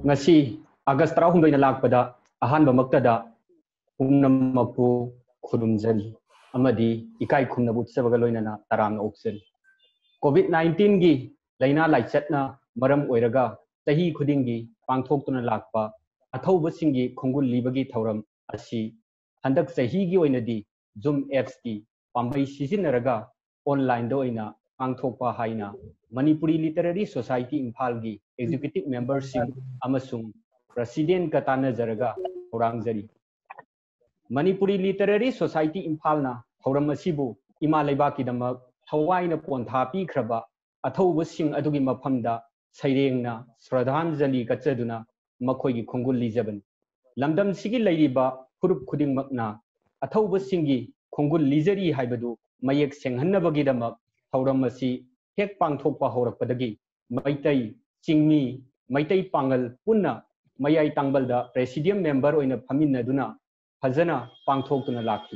ngasi August 16 na lakpada ahanba maktada pumnamagpu khurumjari amadi ikai khumnabu tsabaga loinana taramna opsari COVID-19 gi laina laichatna maram oiraga tahi khudingi pangthoktuna lakpa athaubasingi khongul libagi thauram asi handak sahi gi oinadi Zoom apps ki pambai sizinaraga online do oina pangthokpa haina Manipuri Literary Society Imphal gi executive membership amasung president katana jaraga horangjari Manipuri Literary Society Imphal na horam asibu ima leibaki damak thawai na pontha pi khraba athaubassing adugi mafamda sairengna shraddhanjali kachaduna makhoigi khongul lijaban lamdam sigi leiriba furup khuding makna athaubasingi khongul lijari haibadu mayek senghannabagi damak horam asi hek pangthokpa horakpadagi maitai chingmi maitai pangal punna mayai tangbalda presidium member oina phaminaduna fajana pangthoktuna lakhi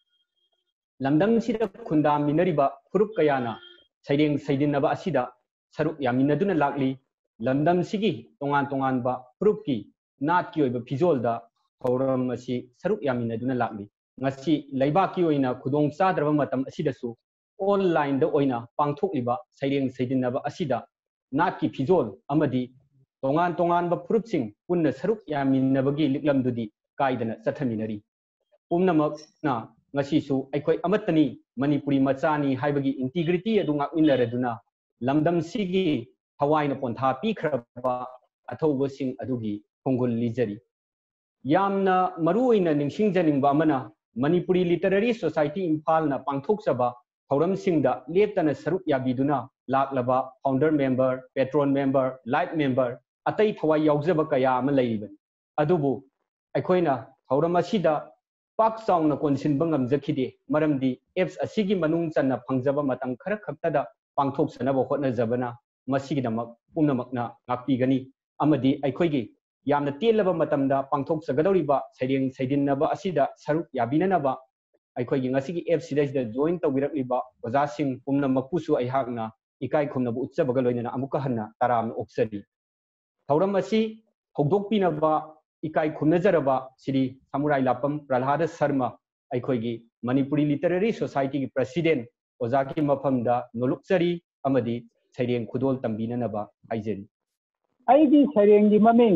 lamdang sida khunda minariba furup kayana saireng saidinaba asida saruk yaminaduna lakli lamdam sigi tongan tongan ba furup ki nat ki oiba fizolda horam asi saruk yaminaduna lakli ngasi leiba ki oina khudong chadraba matam asidasu online da oina pangthokliba saireng saidinaba asida nat ki fizol amadi tongan tongan ba furup sing punna saruk yaminabagi liklamdudi kaidana chathaminari pumnamak na ngasi su aikhoi amatani Manipuri machani haibagi integrity adu ngakminaraduna lamdam sigi hawaina pontha pikhraba athauba sing adugi khongul lijari yamna maruina ningsingjaningba amana Manipuri Literary Society Imphal na pangthokchaba thoram singda leptana saruk yabiduna laklaba founder member patron member light member atai thawai yaujaba kaya ama leibani adubu aikhoina thoram asida pak sauna konsin bangam jakhide maramdi apps asigi manung channa phangjaba matang khara khaktada pangthok sanaba hotna jabana masigi damak pumnamakna ngakpi gani amadi aikhoigi yamna telaba matamda pangthok sagadoriba saireng saidinaba asida saruk yabinanaba aikhoigi ngasigi apps sida join tawirakliba ojasing pumnamakpusu aihakna ikai khumnabu utsabaga loinana amuka hanna taramna opsari thauram asi hogdokpinaba ikai khumnajaraba Sri Samurai Lapam Prahlada Sharma aikhoigi Manipuri Literary Society ki president ojaki mafamda nolukchari amadi saireng khudol tambinanaba haijeri aigi saireng gi maming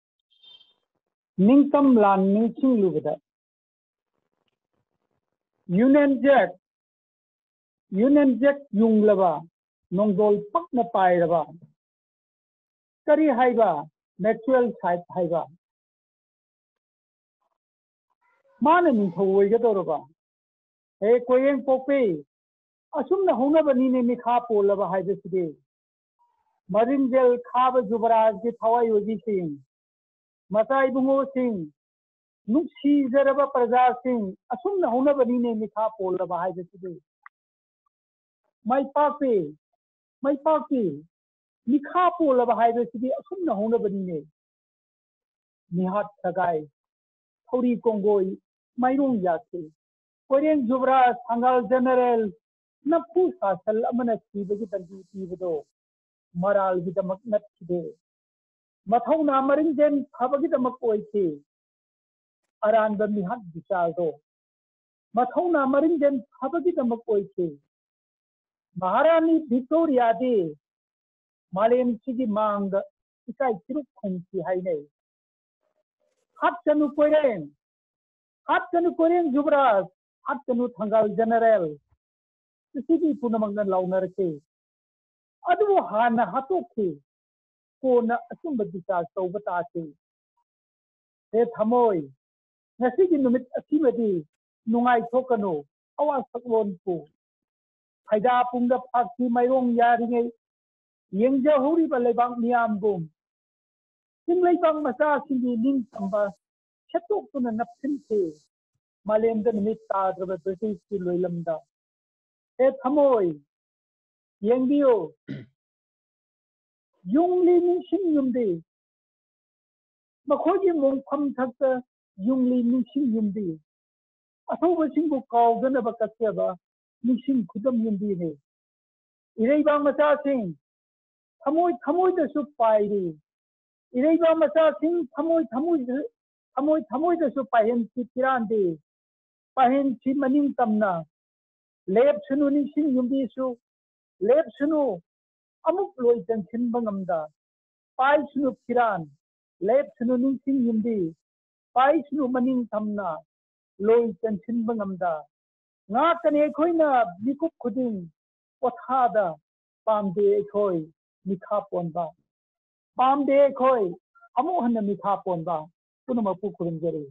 ningtam lan ningsing lubada Union Jack yunglaba nongdol pakna pairaba kari haiba natural site haiba mana ni thoi ga doraba he koyeng pope asumna honabani ne mikha polaba haibe side marinjel khaba jubaraj ki thawai yogi sing matai bungo sing nuksi jaraba praja sing asumna honabani ne mikha polaba haibe side mai pape mikha polaba haibe side asumna honabani ne nihat sagai thori kongoi mairong yake koyeng jubaraj sangal general napu sasal amana sibagi tanti tibado maral gidamak natside mathawna marinjen phabagi damak oite aranba mihat bisaldo mathawna marinjen phabagi damak oite Maharani Victoria de malem sigi mangda ikai tiruk khumsi hainai hattanu koyeng jubraj hattanu thangal general sigi punamangna launarke adu hana hatokhe kona asumba disa tawbata ase he thamoi ngasigi numit asimadi nungai thokano awa saklon pu haida pungda phakti mairong yaringai yengja hori ba lebang niam bum singlai bang masa singi ning tamba chetok tuna napsin the malemda numit ta draba british ki loilamda he thamoi yengbiyo yungli ningsing yumde makhoji mongpham thakta yungli ningsing yumde athoba singbu kawdana ba kasyaba ningsing khudam yumde ne irei bang masa sing thamoi da su pairi इरेबा मचासिंग थमोई दसु पाहेन की पिरांदे पाहेन की मनिंग तमना लेप सुनु निसिंग युंबीसु लेप सुनु अमुक लोई जंसिन बंगमदा पाई सुनु पिरान लेप सुनु निसिंग युंबी पाई सुनु मनिंग तमना लोई जंसिन बंगमदा nga kane khoi na mikup khuding pothada pamde khoi mikha ponba pamde khoi amu hanna mikha ponba punama pu khurum jare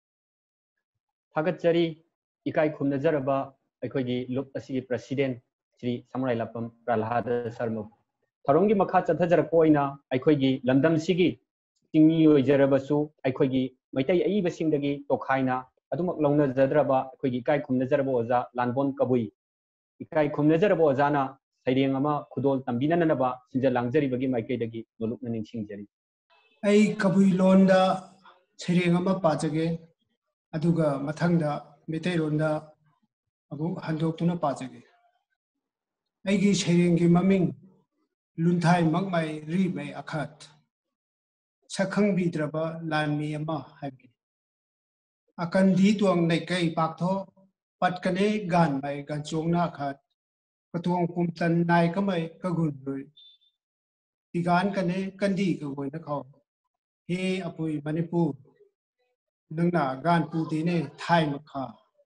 thagat chari ikai khumna jaraba akhoi luk asi president Sri Samurai Lapam Pralhada Sarma tharongi makha chathajar koina akhoi lamdam sigi tingni oi jarabasu akhoi maitai ai basingdagi tokhaina adumak longna jadraba akhoi kai khumna jaraba oza lanbon kabui ikai khumna jaraba ozana saireng ama khudol tambina nanaba sinja langjari bagi maikai dagi nolukna ningsing jari ai kabui londa saireng ama pajage aduga mathangda metai ronda abu handoktuna pajage ai gi saireng gi maming lunthai makmai ri mai akhat sakhang bidraba lanmi ama habi akan di tuang nai kai paktho patkane gan mai gan chongna khat patuang kumtan nai kamai kagun roi tigan kane kandi ka goina khaw he apui manipur nangna gan pu dine thai makha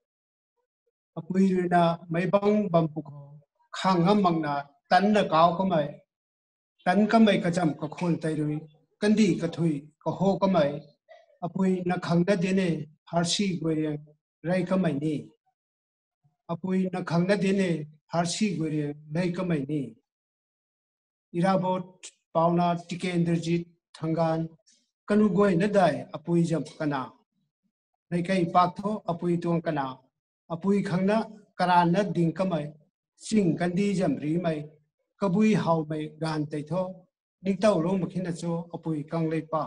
apui rina maibang bampu kho khangam mangna tan na kaw kamai tan kamai kajam ka khol tai roi kandi ka thui ka ho kamai apui na khangda dine harsi goire rai kamai ni apui na khangda dine harsi goire rai kamai ni irabot pauna tikenderjit thangan kanu goi na dai apui jam kana nai kai paktho apui tong kana apui khangna karan na ding kamai sing kandi jam ri mai kabui hau mai gan tai tho ningtau ro makhina cho apui kanglei pa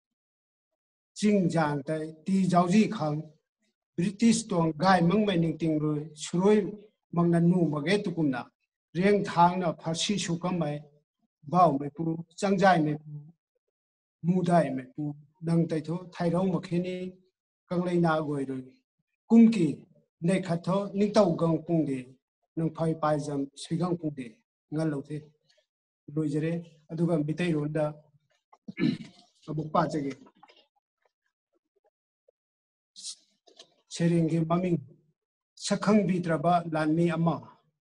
jing jang tai ti jauji khang British tong gai mang mai ning ting roi suroi mangna nu mage tukumna reng thang na pharsi sukam mai bao mai pu changjai mai pu mudai mai pu nang tai tho thairong makhini kanglei na goi roi kumki nei khatho ningtau gang pungde nang phai pai jam sigang pungde ngal lothe loijare aduga mitai ronda abuk pa chage Serenggi maming sakhang bidraba lanmi ama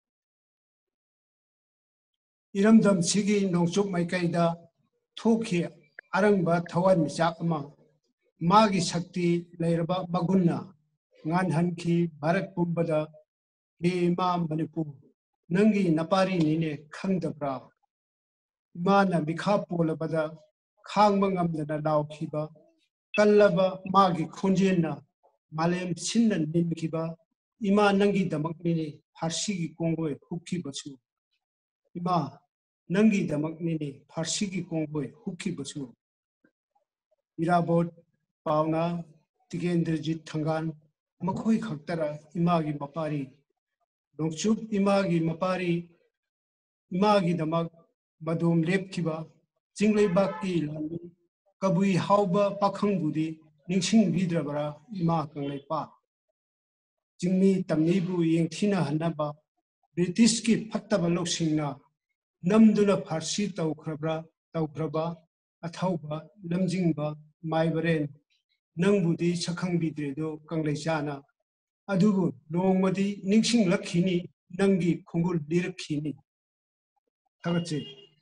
iramdam sigi nongchuk maikaida thoki arangba thawan michak ama magi shakti leiraba magunna ngan hanki bharat pumbada he ma manipur nangi napari nine khangdabra mana mikha polabada khangba ngamdana laukhiba kallaba magi khunjenna malem sinnan nimkiba ima nangi damak nini farsi gi kongoi hukki basu ima nangi damak nini farsi gi kongoi hukki basu irabot pauna tikendrajit thangan makhoi khaktara ima gi mapari nongchup ima gi mapari ima gi damak badom lepkiba jinglei bakki lami kabui hauba pakhang budi ningsing bidrabara ima kanglei pa jingmi tamni bu yengthina hanaba British ki phattaba loksingna namduna farsi taukraba athauba lamjingba maibaren nangbudi sakhang bidredo kanglei chana adubu nongmadi ningsing lakhini nangi khungul lirakhini thagache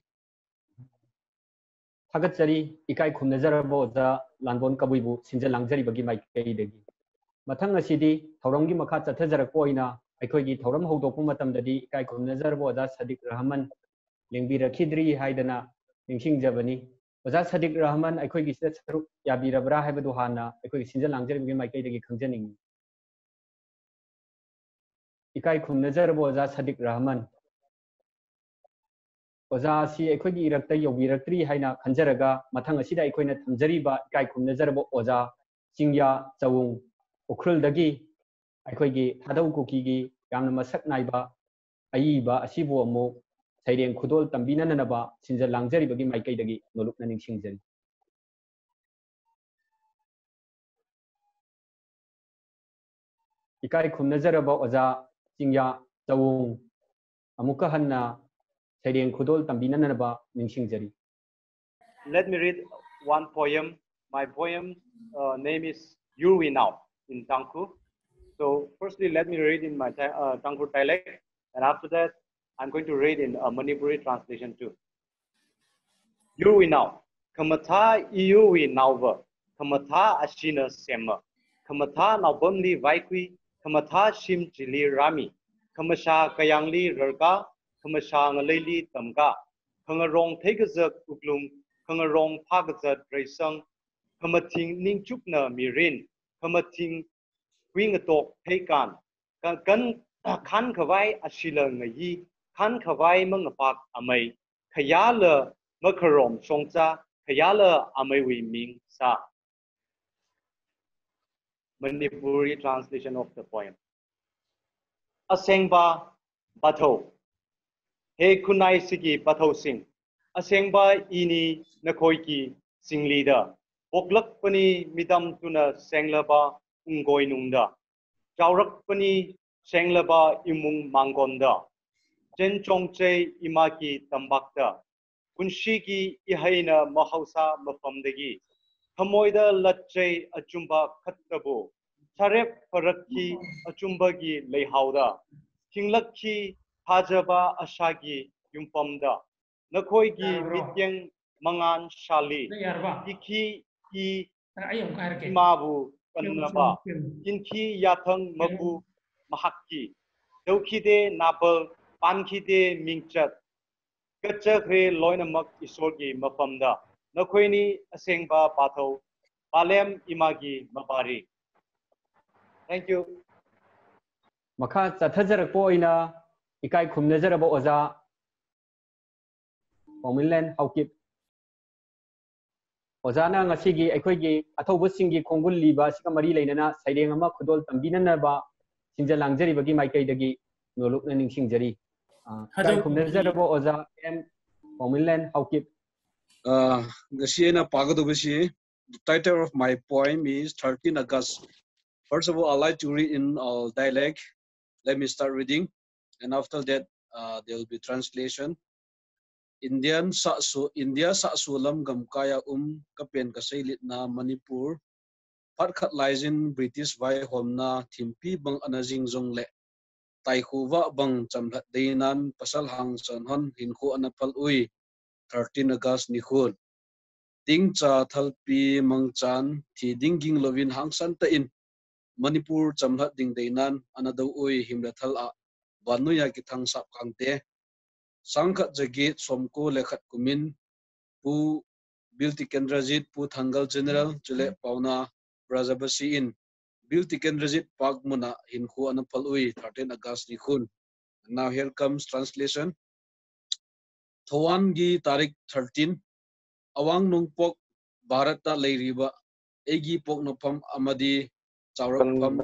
thagat chari ikai khumna jaraba oza lanbon kabuibu sinja langjari bagi maikai dagi mathang asidi thoromgi makha chathajar koina aikoigi thorom hawdokpu matamdadi ikai khumna jaraba oza Sadiq Rahman lengbi rakhidri haidana ningsing jabani oza Sadiq Rahman aikoigi sida saruk yabirabra haibadu hana aikoigi sinja langjari bagi maikai dagi khangjaning ikai khumna jaraba oza Sadiq Rahman oza si aikoigi irakta yobiraktri haina khanjaraga mathang asida aikoina thamjariba ikai khumna jaraba oza Chingya Chawung ukhul dagi aikoigi thadau kukigi yamna masak naiba aiba asibu amu saireng khudol tambina nanaba sinja langjari bagi maikai dagi nolukna ningsingjari ikai khumnazaraba oza chingya chawung amuka hanna saireng khudol tambinanaba ningsingjari. Let me read one poem. My poem name is You We Now in Tangku. So firstly, let me read in my Tangku dialect, and after that, I'm going to read in a Manipuri translation too. You We Now. Kamatha You We Now. Kamatha Ashina Sema. Kamatha Naubamli Vaikui. Kamatha Shim Jili Rami. Kamasha Kayangli Rurka. Kamasha Ngaleli Tamga. Kangarong Tegazak Uklum. Kangarong Pagazat Raisang. Kamating Ningchukna Mirin. Kamating Wingatok Pekan. Kan Kawai Ashila Ngayi. Kan Kawai Mangapak Amay. Kayala Makarom Shongza. Kayala Amay Ming Sa. Manipuri translation of the poem. Asengba Bato. He Kunai Sigi Bato Sing. Asengba Ini Nakoiki Sing leader. Oklak Pani Midam Tuna Senglaba Ungoi Nunda. Jaurak Pani Senglaba Imung Mangonda. Jen Chongche Imaki Tambakta. Kunshiki Ihaina Mahausa Mafamdagi. Hamoida Latche Achumba Katabu. Tarep Paraki Achumbagi Lehauda. Kinglaki Hajaba Ashagi Yumpamda. Nakoigi Mityang Mangan Shali. Iki Imabu Kanaba. Inki Yatang Mabu Mahaki. Daukide Nabal Pankide Mingchat. Kachakre Loinamak Isorgi Mapamda. Nakoini Asengba Pato. Palem Imagi Mabari. Thank you. Makha Sathajarakpo ina ikai khumnazaraba oza Pomilan Haukip Ozana ngasigi aikhoigi athobusingi khongul liba sikamari leinana saireng ama khudol tambinanaba sinjalangjaribagi maikaidagi nolokna ningsingjari ikai khumnazaraba oza Pomilan Haukip Gasiena Pagadubisi. The title of my poem is 13 August. First of all, I'd like to read in all dialect. Let me start reading, and after that, there will be translation. India Sa'sulam Gamkaya Kapen Kasailit na Manipur. Patkat Lizin British Vai Homna Timpi Bang Anazing Zongle. Taihuva Bang Chamhat Dainan Pasal Hang Sanhan Hinku Anapal Ui 13 August Nikun. Ting cha thalpi mangchan thi dinging lovin hangsan ta in Manipur chamhat ding deinan anado oi himla thal a vanuya ki thang sap kangte sangkhat jagit somko lekhat kumin pu bilti kendrajit pu thangal general chule pauna brajabasi in bilti kendrajit pagmuna hinku anapal oi 13 August ni khun. Now here comes translation. Thowan gi tarik 13 Awang Nungpok Bharata Leiriba Egi Poknopam Amadi Chaurakpam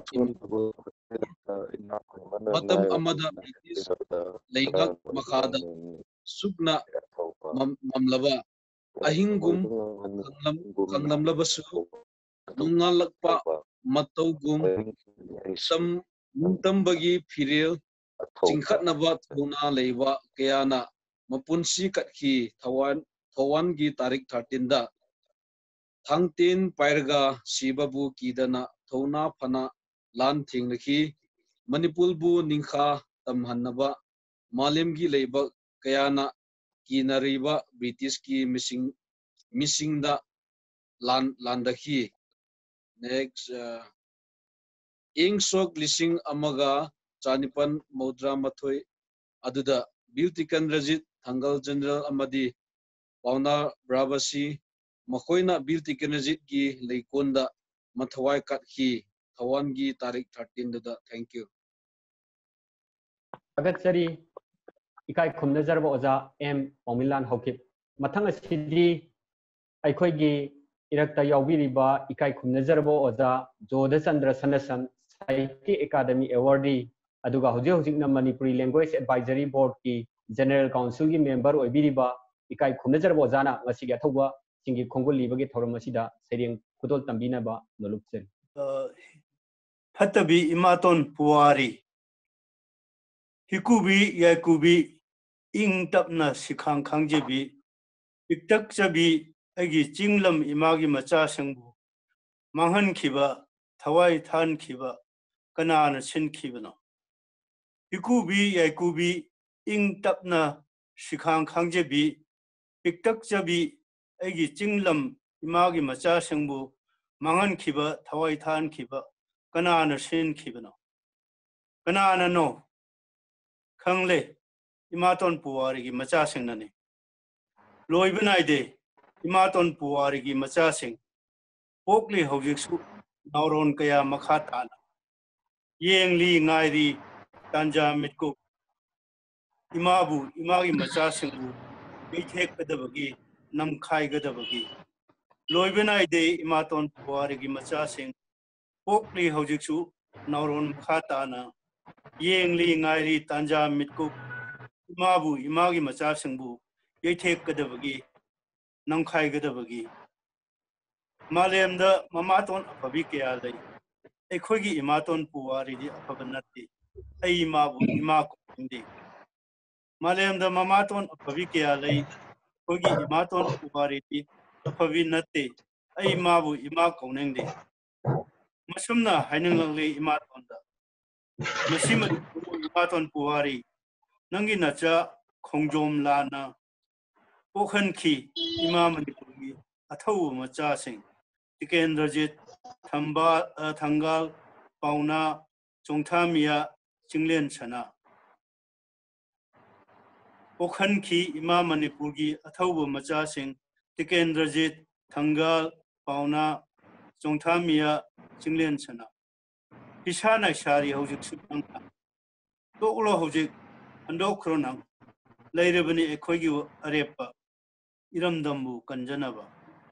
Matam Amada British Leigak Makada Sukna Mamlaba Ahingum Kanglam Labasu Nungalakpa Matogum Muntambagi Piril Chingkat Nabat Huna Leiva Kayana Mapunsi Katki Thowan gi tarik 13 da Thangtin Pairga Sibabu Kidana Thona Phana Lan Thingnaki Manipulbu Ningkha Tamhannaba Malim gi Leiba Kayana Kinariba British ki missing da Landaki. Next Ing Sok Lising Amaga Chanipan Maudra Mathoi Aduda Beauty Kandrajit Thangal General Amadi Pauna Bravasi Makoina Bilti Kenajit ki Leikonda Mathawai Katki Thawan gi tarik 13 da. Thank you. Agatsari ikai khumnazaraba oza Pomilan Haukip mathang asidi aikhoigi irakta yaubiriba ikai khumnazaraba oza Joda Chandra Sanasan Sahittya Academy Awardee aduga hujikna Manipuri Language Advisory Board ki General Council ki member oibiriba ikai khumnazaraba ozana ngasigi athoba singi khongol libagi thoram asida sereng khudol tambina ba noluksen Hatabi Imaton Puari Hikubi Yakubi Ing Tapna Sikhang Khangjebi Iktak Chabi Agi Jinglam Imagi Macha Sangbu Manghan Kiba Thawai Than Kiba Kanana Sin Kibano Hikubi Yakubi Ing Tapna Sikhang Khangjebi Iktak Chabi Agi Jinglam Imagi Macha Sangbu Mangan Kiba Thawai Than Kiba Kanana Sin Kibano Kanana no Kangle Imaton Puari gi Macha Sing Nani Loibunai de Imaton Puari gi Macha Sing Pokli Hojiksu Nauron Kaya Makhatana Yeng Li Ngairi Tanja Mitko Imabu Imagi Macha Sing Bitek Kadabagi Nam Kai Gadabagi Loibunai de Imaton Puari gi Macha Sing Pokli Hojiksu Nauron Makhatana Yeng Li Ngairi Tanja Mitko Imabu Imagi Macha Singbu Yatek Kadabagi Namkai Gadabagi Malemda Mamaton Apabikea Lay Equigi Imaton Puari Apabanati Aimabu Imako Indi Malemda Mamaton Apabikea Lay Kogi Imaton Puari Apavinati Aimabu Imako Nindi Masumna Hainangali Imatonda Masima Imaton Puari Nangi Nacha Kongjom Lana Pokhan Ki Imam Manipuri Atau Macha Sing Tikendrajit Thangal Pauna Chongthamia Jinglen Chana Pokhan Ki Imam Manipuri Atau Macha Sing Tikendrajit Thangal Pauna Chongthamia Jinglen Chana Ishana Shari Hojik Supanga Toklo Hojik Ando Kronang Lairabani Equigi Arepa Iram Dambu Kanjanaba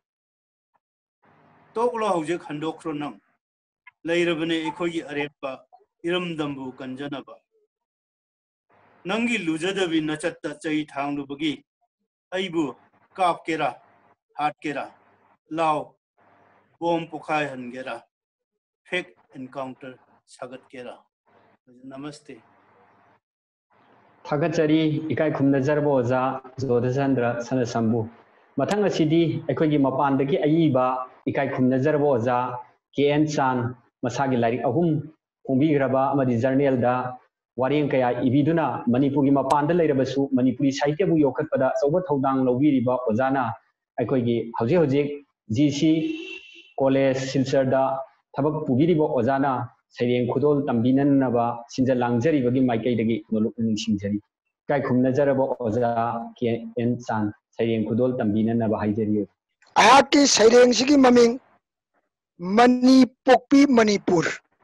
Toklo Hojik Hando Kronang Lairabani Equigi Arepa Iram Dambu Kanjanaba Nangi Lujadavi Nachata Chay Tang Lubagi Aibu Kap Kera Hat Kera Lao Bom Pokai Hangera Fake Encounter Sagat Kera Namaste Thagachari ikai khumna jarbo oza Jodhachandra Sanasambu mathang asidi akhoi mapandagi ayiba ikai khumna jarbo oza KN Chan masagi larik ahum phongbigraba amadi journal da wareng kaya ibiduna Manipuri mapanda leirabasu Manipuri sahitya bu yokhatpada chauba thodang lobiriba ozana akhoi gi hoje GC college Silchar da thabak pubiriba ozana Saireng Khudol Tambinan Naba Sinja Langjari Bagi Maikai Dagi Nolok Singjari Kai Khumna Jarabo Oza KN Chan Saireng Khudol Tambinan Naba Haijari Ayaki Saireng Sigi Maming Manipokpi Manipur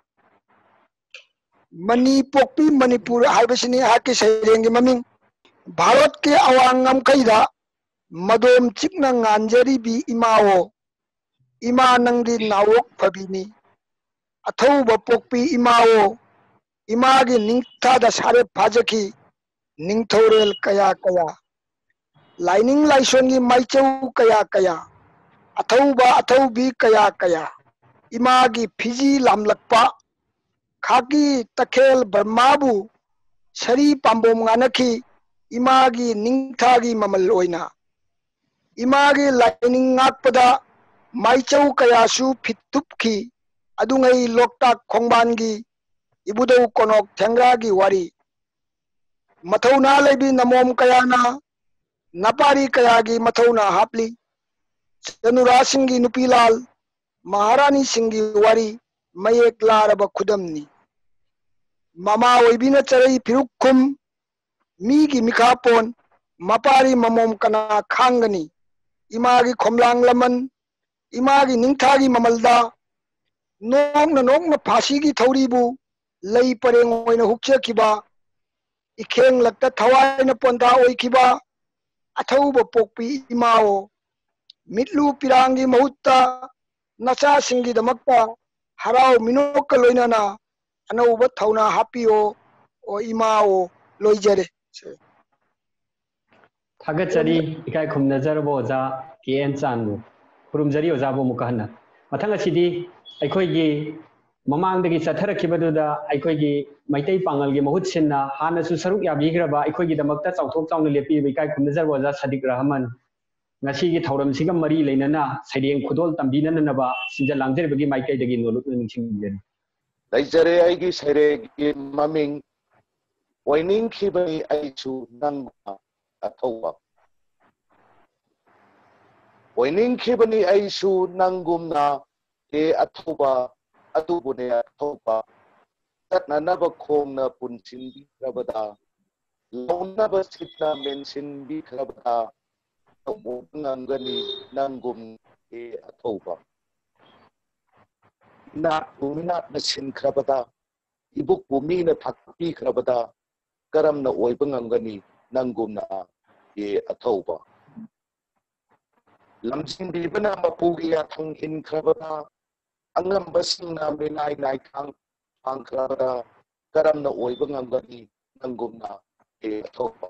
Haibasini Ayaki Saireng Maming Bharat ke Awangam Kaida Madom Chikna Nganjari Bi Imao Ima Nangdi Nawok Pabini Atauba Pokpi Imao Imagi Ningta da Sare Pajaki Ningtorel Kaya Lining Laisongi Maichau Kaya Ataubi Kaya Imagi Fiji Lamlakpa Khaki Takel Barmabu Sari Pambom Nganaki Imagi Ningtagi Mamal Oina Imagi Lining Ngakpada Maichau Kaya Su Pitupki Adungai Loktak Khongbangi Ibudau Konok Tengragi Wari Mathauna Lebi Namom Kayana Napari Kayagi Mathauna Hapli Sanura Singi Nupilal Maharani Singi Wari Mayek Laraba Kudamni Mama Webina Charai Pirukum Migi Mikapon Mapari Mamom Kana Khangani Imagi Khomlang Laman Imagi Ningthagi Mamalda Nong na Pasigi Tauribu Lay Pareng Oina Hukcha Kiba Ikeng Lakta Tawai na Ponda Oikiba Atauba Pokpi Imao Mitlu Pirangi Mahutta Nasa Singi Damakta Harao Minoka Loinana Anauba Tauna Hapio o Imao Loijare Thagachari ikai khumna jarbo oza KN Chan Kurumjari Ozabo Mukahana mathang asidi akhoi gi ममांगदगी चथरखिबदुदा अखोगी Meitei पांगलगी महुत सिन्ना हानसु सरुक याबिग्रबा अखोगी दमक्ता चौथोक chown लेपि इकाई खुमनजर वजा सदिक Rahman ngasi thauram siga mari leinana saideng khudol tambinanaba sinja langjerbagi maikai dagi noluk ningsingjen daijare aigi saire gi maming oining khibani aichu nangma athowa oining khibani aichu nangumna e athowa atubune athowa tatnanaba khongna punchin bi krabada launaba sitna mention bi krabada ngangani nangum e athoba na umina na sin krabada ibuk bumi na thakpi krabada karam na oiba ngangani nangum na e athoba lamjin bibana mapugi athang hin krabada angam basing na minai nai thang phang krabada karam na oiba ngangani nangum na e athoba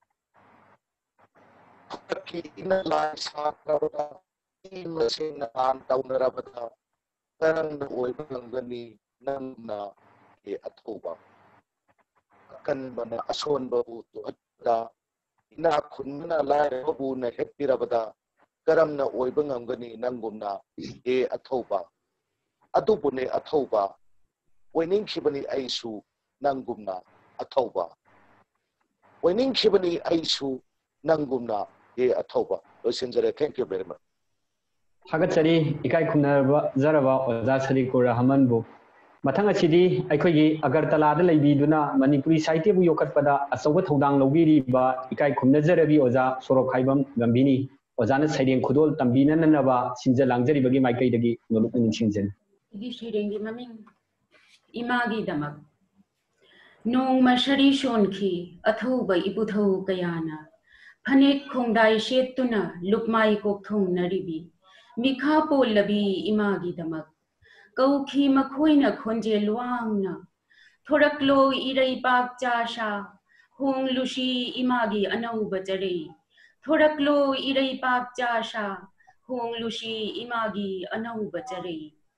ki ina lai sa krabada imasin na an taunarabada karam na oiba ngangani nangna e athoba kan bana ason babu to atda ina khunna lai babu na hepirabada karam na oiba ngangani nangumna e athoba adubune athoba oining khibani aisu nangumna athoba oining khibani aisu nangumna e athoba losinjare. Thank you very much. Hagachari ikai khumnarba zaraba oza sadikur rahman bu mathang achidi aikhogi agartala da leibiduna manipuri saite bu yokatpada asawa thodang lobiri ba ikai khumnajarabi oza sorok haibam gambini ozana saideng khudol tambina nanaba sinja langjari bagi maikai dagi noluk ningsingjen igi shirengi maming imagi damak nong mashari shonki athoba iputhau kayana Phanek khongdai shettuna lukmai kokthong naribi mikha pollabi imagi damak kauki makhoina khonje luangna thoraklo irei pak chasha hong lushi imagi anau bachare thoraklo irei pak chasha hong lushi imagi anau bachare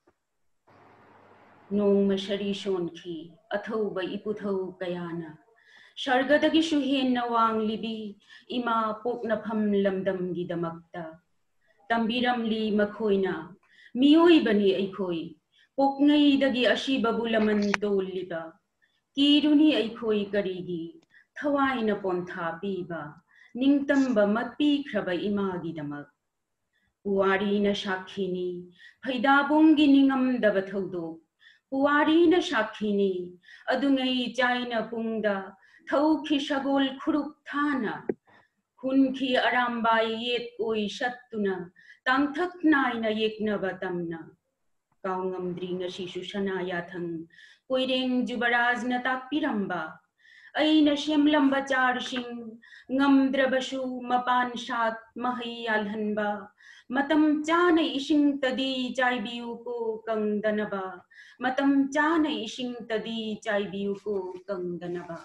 nong mashari shonki athauba iputhau kayana Shargadagi shuhen nawang libi ima pokna pham lamdam gidamakta tambiram li makhoina miyoi bani aikhoi pokngai dagi ashiba bulaman toliba kiruni aikhoi karigi thawaina pontha piba ningtamba matpi khraba ima gidamak puari na shakhini phaidabungi ningam dabathodo puari na shakhini adungai jaina pungda Thauki shagol khuruk thana hunki arambai yet oi shattuna tangthak naina yekna batamna kaungam dringa shishu shana yathang koireng jubaraj na takpiramba aina shemlamba charsing ngamdrabashu mapan shat mahai alhanba matam chana ishing tadi chaibiu ko kangdanaba matam chana ishing tadi chaibiu ko kangdanaba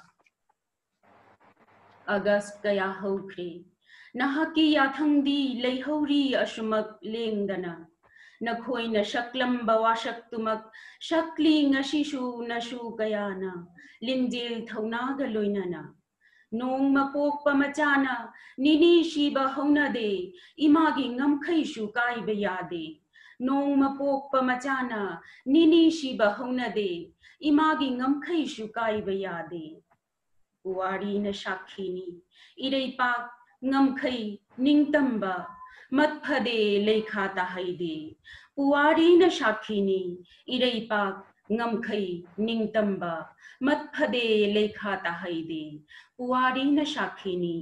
August kaya hokre nahaki yathangdi leihori ashumak lengdana nakhoi na shaklam bawashak tumak shakli ngashishu nashu kayana linjil thaunaga loinana nong mapok pamachana nini shiba hauna de imagi ngamkhai shu kai bayade nong mapok pamachana nini shiba hauna de imagi ngamkhai shu kai bayade Puari na shakhini irei pak ngamkhai ningtamba matphade lekha tahaide puari na shakhini irei pak ngamkhai ningtamba matphade lekha tahaide puari na shakhini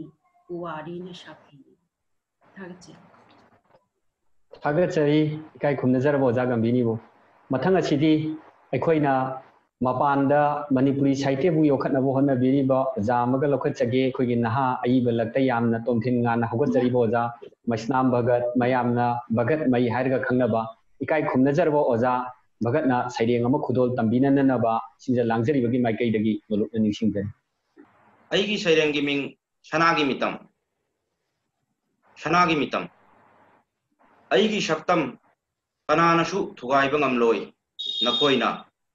Thagachari ikai khumnajarabu oza gambini bu mathang achidi aikhoina Mapanda Manipuri saite bu yokhatna bu honna biriba jamaga lokhatchage khogi naha aiba lakta yamna tomthin ngana hogatjari bo oza masnam bhagat mayamna bhagat mai harga khangnaba ikai khumnajarbo oza bhagatna saideng ama khudol tambina nanaba sinja langjari bagi maikai dagi nolok ningsingden aigi sairengi ming shanagi mitam aigi shaktam kananashu thugai bangam loi nakoina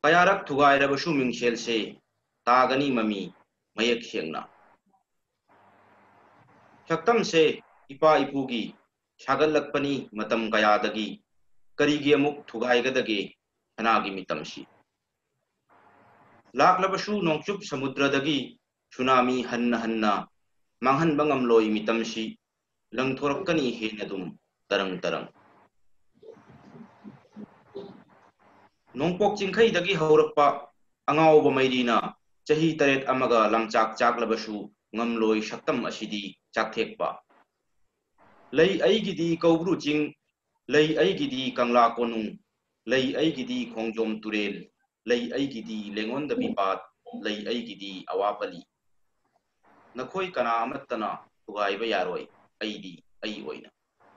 कयारक थुगाइरबसु मिंगसेल से तागनी mummy मयेक सेंगना सक्तम से इपा इपुगी सागलकपनी मतम कयादगी करीगी अमुक थुगाइगदगे सनागी मितमसी लाकलबसु नोंगचुप समुद्रदगी tsunami हन्न हन्ना मांगहनबा ngamloi मितमसी लंगथोरकनी हेनदुम तरंग तरंग नोंगपोक चिंखैदगी हौरक्पा अंगावब मैरीना चही Taret अमगा लमचाक चाकलबसु ngamloi सक्तम असिदी चाकथेकपा लई अइगिदी कौब्रु चिंग लई अइगिदी कंगला कोनुंग लई अइगिदी खोंगजोम तुरेल लई अइगिदी लेंगोंद बिपात लई अइगिदी अवापली नखोई कना अमत्तना थुगाइबा यारोय अइदी अइ ओइना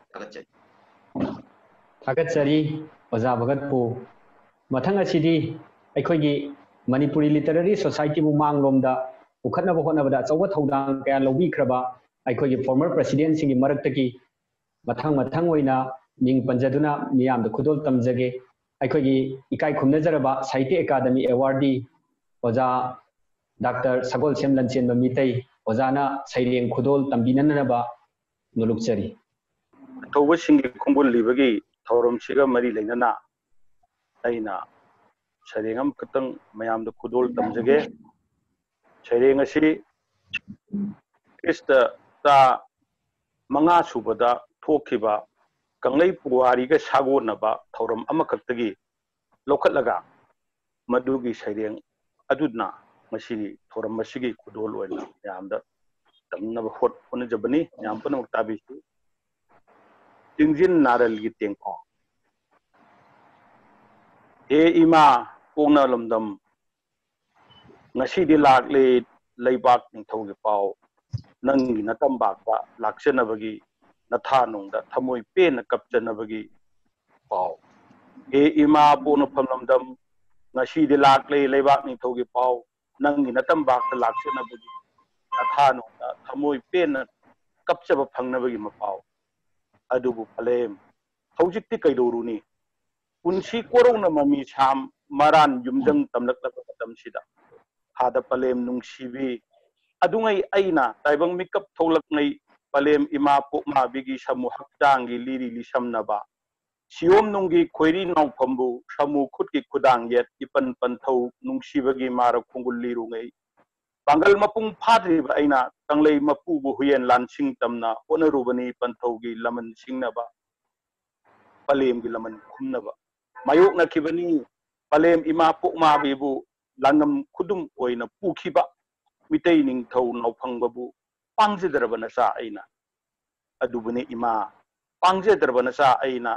थागतचरी ओजा भगतपु मथंग असिदी अखोइगी मणिपुरी लिटरेरी सोसाइटी बु मांगलोमदा उखटनबा होटनबदा अचौबा थौदांग कया लौबिख्रबा अखोइगी फॉर्मर प्रेसिडेंट सिंगी मरक्तगी मथंग मथंग ओइना मिंग पंजदुना मियामदा खुदोल तमजगे अखोइगी इकाई खुमनजरबा साहित्य अकादमी अवार्डी ओजा डॉक्टर सगोल सेमलनचेन मितई ओजाना सैरेंग खुदोल तंबिननबा नुलुकचरी थौबा सिंगी खुंबुल लिबगी थौरम सिगा मरी लेनना अइना सैरेंगम खतंग मयामदा खुदोल तमजगे सैरेंग असि क्रिस्त ता मंगा सुबदा थोखिबा कंगलई पुवारीगा सागोनबा थौरम अमखक्तगी लौखटलगा मदुगी सैरेंग अदुना मसिगी थौरम मसिगी खुदोल ओइना यामदा तमनबा होनजबनी याम पनमक ताबिसु चिंजिन नारल की तेंखो हे इमा पोंगना लमदम ngasi lakle leibak ningthaugi pau nangi natambakta lakchenabagi nathanungda thamoi pena kapchenabagi pau he ima pona phamlamdam ngasi lakle leibak ningthaugi pau nangi natambakta lakchenabagi nathanungda thamoi pena kapchaba phangnabagi mapau adubu palem hojikti kaidoruni punsi korona mami sam maran yumjang tamlaklaba matamsida hada palem nungsibi adungai aina taibang mikap tholakngai palem ima pokma bigi samu haktangi liri lisamnaba siom nunggi khoiri nawpambu samu khutki khudang yet ipan panthau nungsibagi marak khungul lirungai bangal mapung phadriba aina tanglei mapu bu huyen lansing tamna onarubani panthaugi laman singnaba palem gi laman khumnaba mayok nakibani palem ima pokma bibu langam khudum oina pukhiba mitei ning thau nawphangbabu pangjedrabana sa aina adubani ima pangjedrabana sa aina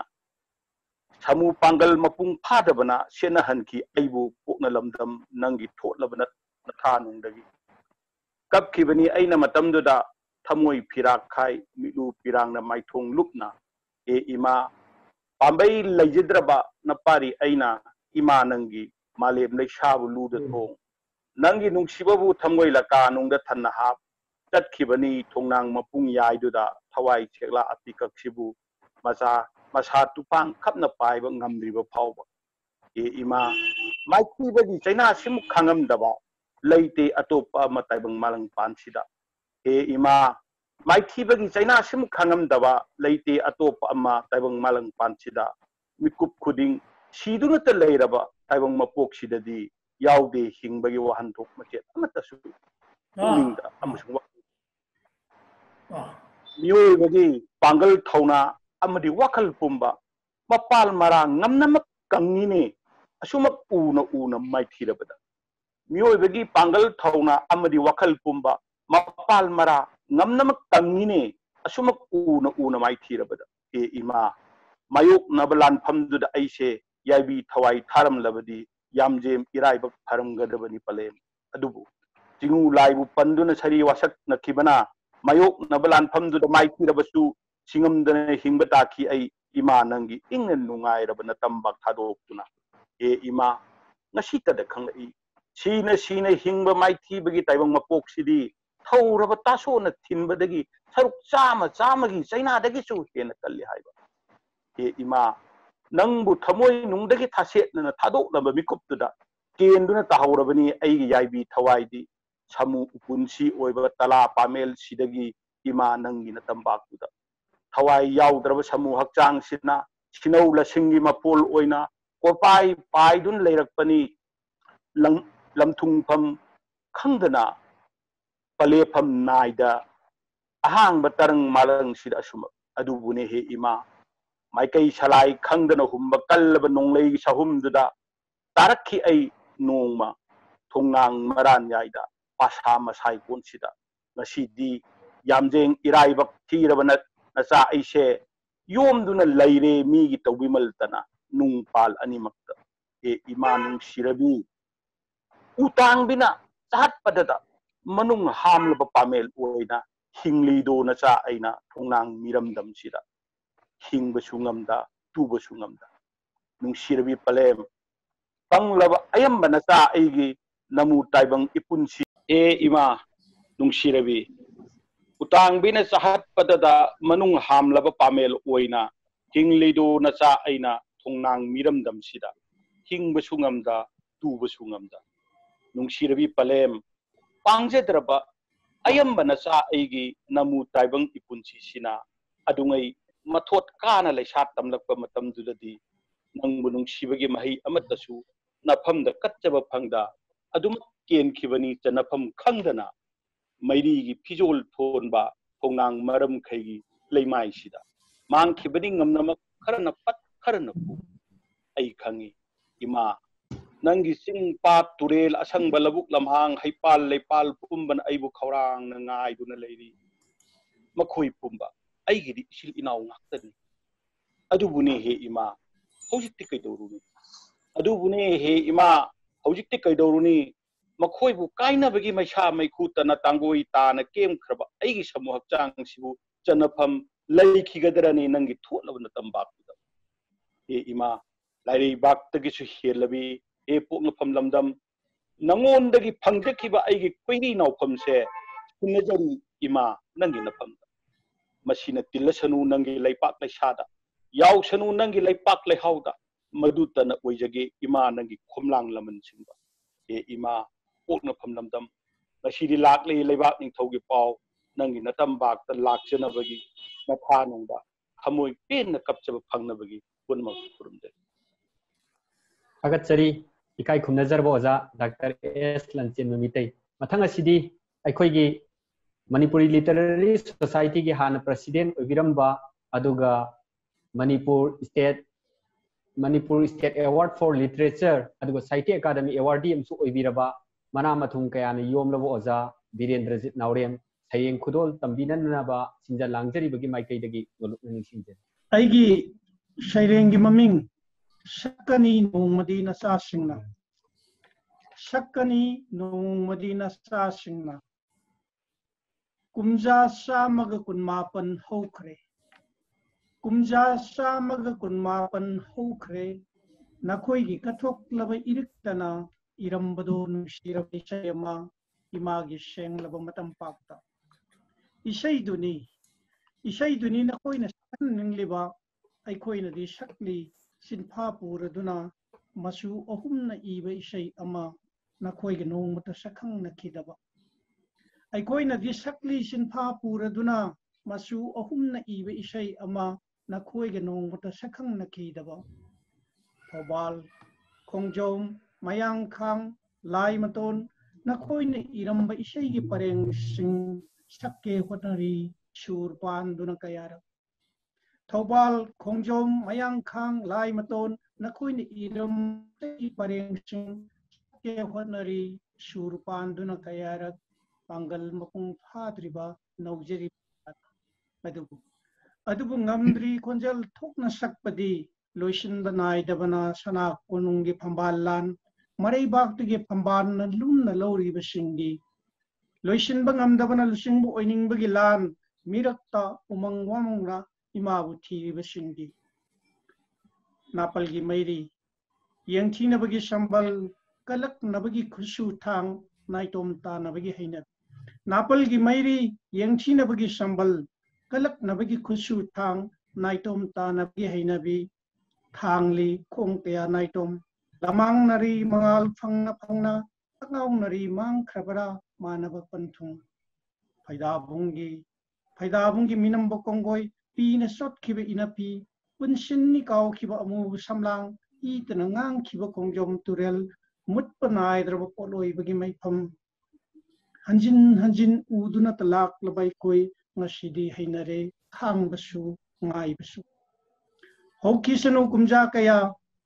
samu pangal mapung phadabana sena hanki aibu pokna lamdam nangi thotlabana nathanungdagi kapkhibani aina matamduda thamoi phirak khai milu pirangna maithong lupna e ima pambai laijidraba napari aina ima nangi malem leisabu luda thong nangi nungsibabu thamgoi laka nungda thanna hap tatkhibani thongnang mapung yaiduda thawai chekla apikaksibu masa tupang khapna paiba ngamriba phawba e ima maithibagi chaina sim khangam daba leite atopa mataibang malang pansida e ima maithibagi chaina sim khangam daba leite atopa ama taibang malang pansida mikup khuding siduna ta leiraba taibang mapok sidadi yaude hingbagi wahanthok machet amatasu ningda amasung miyoi bagi pangal thauna amadi wakal pumba mapal mara ngamnamak kangini asumak una maithirabada miyoi bagi pangal thauna amadi wakal pumba mapal mara ngamnamak kangini asumak una maithirabada e ima mayok nabalan phamduda aise yaibi thawai tharam labadi yamjem iraibak tharam gadabani palem adubu jingu laibu panduna sari wasak nakhibana mayok nabalan phamduda maithirabasu singamdana hingbata ki ai ima nangi ingna nungai rabana tambak thadoktuna e ima ngasita da khangai sina hingba maithibagi taibang mapok sidi thawraba taso na thinbadagi saruk chama gi chaina dagi su hena kalli haiba e ima nangbu thamoi nungdagi thaset na thadok lamba mikuptuda केंदुना ताहौरबनी अइगी याइबी थवाइदी सामु उपुनसी ओइबा तला Pammel सिदगी इमा नंगी न तंबाकुदा थवाई याउद्रब सामु हक्चांग सिना सिनौ लसिंगी मपोल ओइना कोपाई पाइदुन लेरकपनी लमथुंगफम खंगदना पलेफम नाइदा अहांग तरंग मालंग सिद assume अदुबुने हे इमा माइकई सलाई खंगदना हुंब कल्लब नोंगलई सहुमदुदा तारखी आई नोंगमा थोंगांग मरान याइदा पासा Masai कोनसिदा ngasi yamjeng iraibak thirabana nacha aise yomduna leire mi gi tawbimal tana nungpal animakta e imanung sirabi utang bina chahat padada manung hamlaba pamel oina hinglido nacha aina thongnang miramdam sida hingba sungamda tuba sungamda nung sirabi palem panglaba ayamba nacha aigi namu taibang ipunsi e ima nung sirabi utang bina sahat padada manung hamlaba pamel oina hinglido nacha aina thongnang miramdam sida hingba sungamda tuba sungamda nung sirabi palem pangjedraba ayamba nacha aigi namu taibang ipunsi sina adungai mathot kana leisat tamlakpa matam dudadi nangbu nung sibagi mahi amatasu nafamda katjaba phangda adum ken khibani chanafam khangdana mairi gi phijol thonba thongnang maram khaigi leimai sida mang khibani ngamnama kharana pat kharana pu ai khangi ima nangi sing pa turel asang balabuk lamhang haipal leipal pumban aibu khawrang na ngai duna leiri makhoi pumba aigi di sil inaw ngaktani adubune he ima hojikti kaidoruni adubune he ima hojikti kaidoruni makhoi bu kaina bagi maisha maikhu tana tangoi ta na kem khraba aigi samu hakchang sibu chanafam leikhigadrani nangi tholabna tambak e ima lairi bak tagi su helabi e pokna famlamdam nangon dagi phangjakhiba aigi koiri nawpham se kunajari ima nangi nafam masina tilasanu nangi leipak leisada yaw sanu nangi leipak leihauda madutana oijage ima nangi khomlang laman singba e ima pokna famlamdam masidi lakle leibak ning thogi paw nangi natam bak ta lakchana bagi natha nongda khamoi pen na kapchaba phangna bagi punma kurumde agat sari ikai khumnazar boza Dr. S Lanchin Mitai mathang asidi aikoi gi Manipuri Literary Society ki hana president Ogiramba aduga Manipur State Award for Literature aduga Sahityam Academy Award amsu oibiraba mana mathung kayana yomlabo oza Virendrajit Naurem sayeng khudol tambinanaba sinja langjari bagi maikai dagi goluk ningsingje aigi shairengi maming Shakani nongmadi na sa singna Shakani nongmadi na sa singna kumja sa maga kunmapan hokre kumja sa maga kunmapan hokre nakhoi gi kathok laba iriktana irambado nushirabai shayama imagi sheng laba matam pakta isai duni nakhoi na sanningliba aikoi na di shakli sinpha puraduna masu ahumna iba isai ama nakhoi gi nongmata sakhang nakhidaba aikoi na di shakli sinpha puraduna masu ahumna iba isai ama nakhoi gi nongmata sakhang nakhidaba Thobal Khongjom Mayangkhang Lai Maton nakhoi na iramba isai gi pareng sing sakke hotari surpan duna kayara Thobal Khongjom Mayangkhang Lai Maton nakhoi na iramba pareng sing sakke hotari surpan duna kayara Pangal makung phadriba naujari adubu ngamdri konjal thokna sakpadi loishin banai dabana sana konungi phambalan marai baktige phamban na lumna lori basingdi loishin bangam dabana lusingbu oining bagi lan mirakta umang wamungna imabu thiri basingdi napalgi mairi yengthina bagi sambal kalak nabagi khusu thang naitom ta nabagi haina Napal gi mairi yengthina bagi sambal kalak nabagi khusu thang naitom ta nabagi hainabi thangli khong kya naitom lamang-nari mangal phangna taknaw-nari mangkhrabara manaba panthung Phaidabungi minamba kongoi pina sotkhiba inapi punsinni kawkhiba amu samlang itana ngangkhiba kongjom turel mutpa naidraba poloibagi maifam hanjin uduna talak labai koi ngasidi hainare khangbasu ngaibasu hokisanu kumja kaya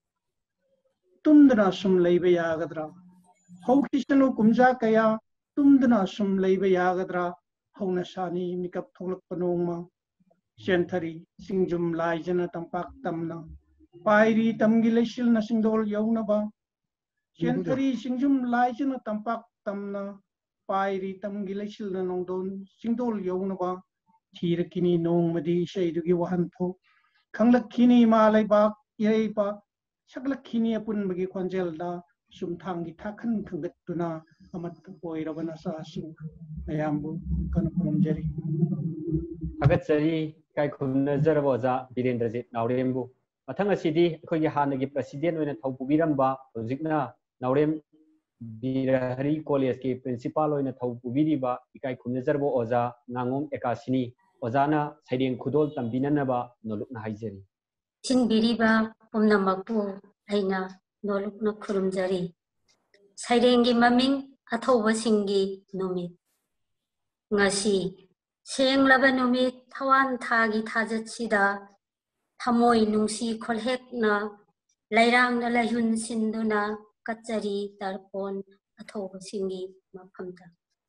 tumdana sum leiba yagadra hokisanu kumja kaya tumdana sum leiba yagadra hauna sani mikap tholak panongma senthari singjum laijana tampak tamna pairi tamgi leisil na singdol yaunaba senthari singjum laijana tampak tamna pairi tamgi leisil na nongdon singdol yaunaba thirakini nongmadi seidugi wahantho khanglakini ma leibak ireipa saklakini apunbagi khonjelda sumthangi thakhan khangatuna amat poirabana sasing ayambu kanapumjari Agatchari kai khumnazar boza Birendrajit Naurembu mathang asidi akhoi hanagi president oina thaupubiramb hojikna Naurem Birahari College ki principal oina thaupubiriba ikai khumnazar bo oza ngangom ekasini ozana saideng khudol tambinanaba nolukna haijari Sinbiriba pumnamakpu aina nolukna khurumjari Sairengi maming athobasingi numit ngasi senglaba numit thawan thagi thajachida thamoi nungsi kholhekna lairangna lahun sinduna kachari tarpon athobasingi maphamda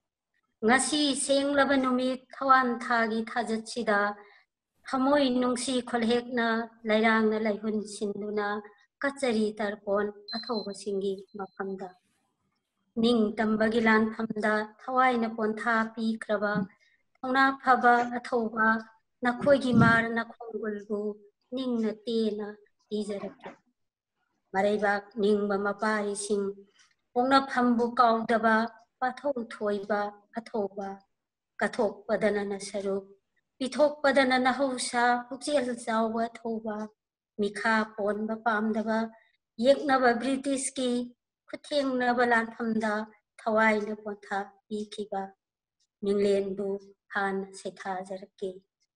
ngasi senglaba numit thawan thagi thajachida thamoi nungsi kholhekna lairangna lahun sinduna kachari tarpon athobasingi maphamda ning tambagi lan phamda thawai na pontha pi kraba thongna phaba athoba nakhoi gi mar na khongulbu ning na te na ijarake maraiba ning ba mapari sing ongna phambu kaudaba pathau thoiba athoba kathok padana na sarup pithok padana na hausa pukjel chawa thoba mikha pon ba pamdaba yeknaba British ki Kutheng na balan phamda thawai na pontha ikiba minglen bu han setha jarake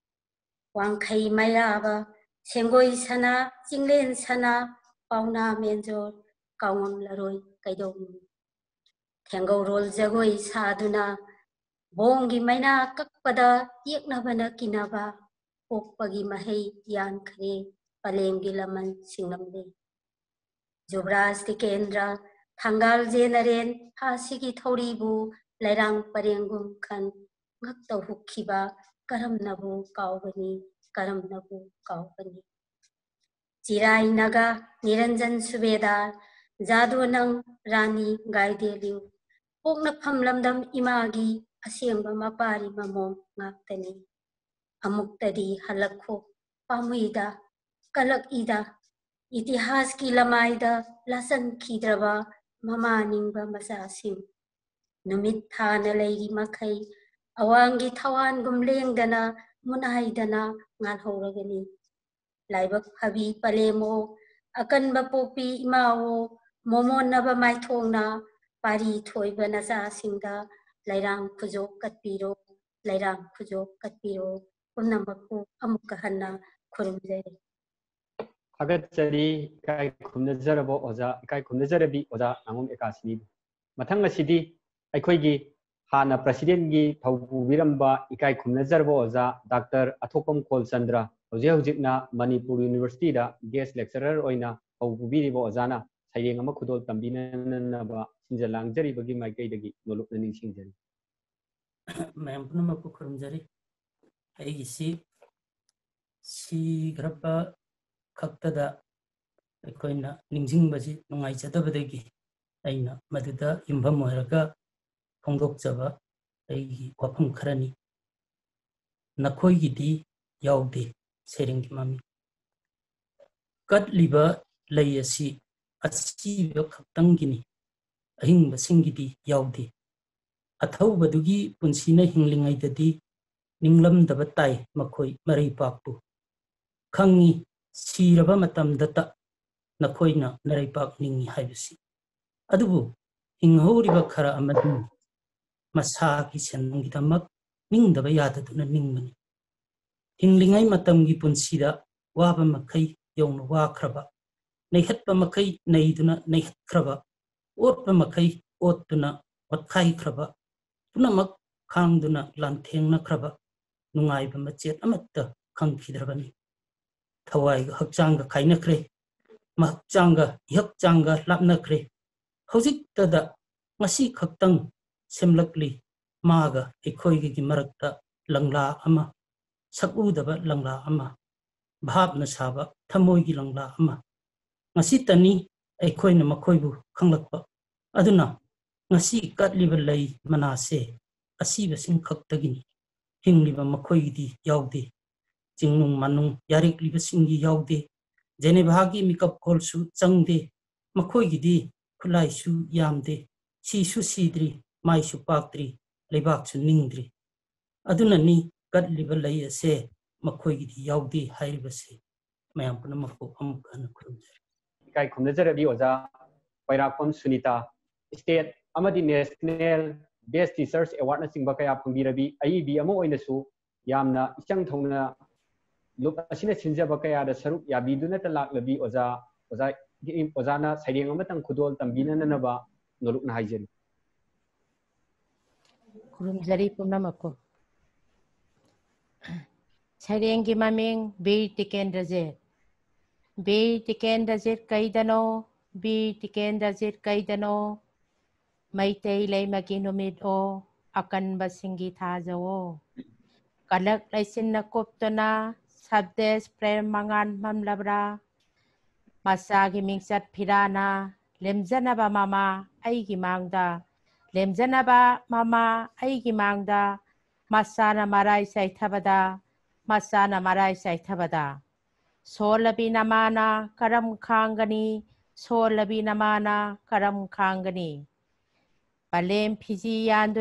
wangkhai mayaba sengoi sana jinglen sana pauna menjor kawam laroi kaidom thengau rol jagoi saduna bongi maina kakpada yeknabana kinaba pokpagi mahei yan khre palemgi laman singlamde Jubraj Tikendra Thangal Jenaren Hasigi Thoribu Lairang Parengum Khan Ngakta Hukhiba Karam Nabu Kaubani Karam Nabu Kaubani Chirai Naga Niranjan Subedar Jadwanang Rani Gaideliu Pokna Phamlamdam Imagi Asengba Mapari Mamom Ngaktani Amuktadi Halakho Pamuida Kalak Ida Itihas ki lamaida lasan khidraba mama ningba masasing numit thana leiri makhai awangi thawan gumlengdana munaidana ngan horagani laibak phabi palemo akanba popi imao momon naba maithongna pari thoiba nasasingda lairang khujok katpiro punnamakku amukka hanna khurumjai Agatchari kai khumnazarabo oza kai khumnazarabi oza ngangom ekasini mathang asidi akhoi gi hana president gi thaupuviramba ikai khumnazarabo oza Dr. Athopam Kholchandra hojikna Manipur University da guest lecturer oina thaupuvirabo ozana saireng ama khudol tambinanaba sinjalangjari bagi maikai dagi nolokna ningsingjari mayam punamaku khurumjari aigisi si grappa Kaktada Koina Ningsing Baji Nungai Chatabadegi Aina Madida Imbam Moiraga Pongok Java Aigi Wapam Karani Nakoi Gidi Yaudi Sering Mami Kat Liba Layasi Atsi Kaptangini Ahing Basingidi Yaudi Athau Badugi Punsina Hinglingai Dadi Ninglam Dabatai Makoi Mari Papu Kangi Siraba matam data नखोइना नरैपाक निंगी हाइबसी अदुबु हिंगहौरिबा खरा अमदि मसाकी सेनंगिदमक निंगदबा याददुना निंगमनि हिंलिंगाई मतमगी पुंसीदा Baba मखै यौना वाख्रबा नैहत्पा मखै नैदुना नैहत्ख्रबा ओटपा मखै ओटतुना वत्खाइख्रबा पुनमक खांगदुना लांथेंनख्रबा नुंगाइबा मचेत अमत्ता खंखिद्रबनि थवाइगा हक्चांगा खाइनख्रे महक्चांगा इहक्चांगा लापनख्रे हौजिक्तदा ngasi khaktang semlakli maga ekhoi gi marakta langla ama sakudaba langla ama bhabna saba thamoi gi langla ama ngasi tani ekhoi na makhoi bu khanglakpa aduna ngasi katliba lei manase asiba sing khaktagini hingliba makhoi gi yaude jingnung manung yarik liba singi yaude jeneba gi mikap kolsu changde makhoi gi di khulai su yamde Sisu sidri, maisu paktri, lebak su ningdri. Aduna ni kat liba laya se makhoi gidi yaudi hairiba se. Mayam puna makho amukana kurumjari. Kai khumnajarabi oza Pairakom Sunita State amadi National Best Teachers Award na singba kaya phangirabi aibi amo oinasu yamna ichang thongna luk asina sinjaba kaya da saruk yabiduna talaklabi oza na saireng amatang khudol tambina nanaba Noluk na haijari. Kurumjari pumnamako. Sairengi maming Bir Tikendrazet. Bir Tikendrazet kaidano, Bir Tikendrazet kaidano. Maitei lay maginumid o, akan basingi thaja o. Kalak laisin na kuptona, sabdes premangan mamlabra. Masagi mingsat pirana, lemjanaba mama aigi mangda lemjanaba mama aigi mangda masana marai saithabada masana marai saithabada solabi namana karam khangani solabi namana karam khangani palem phiji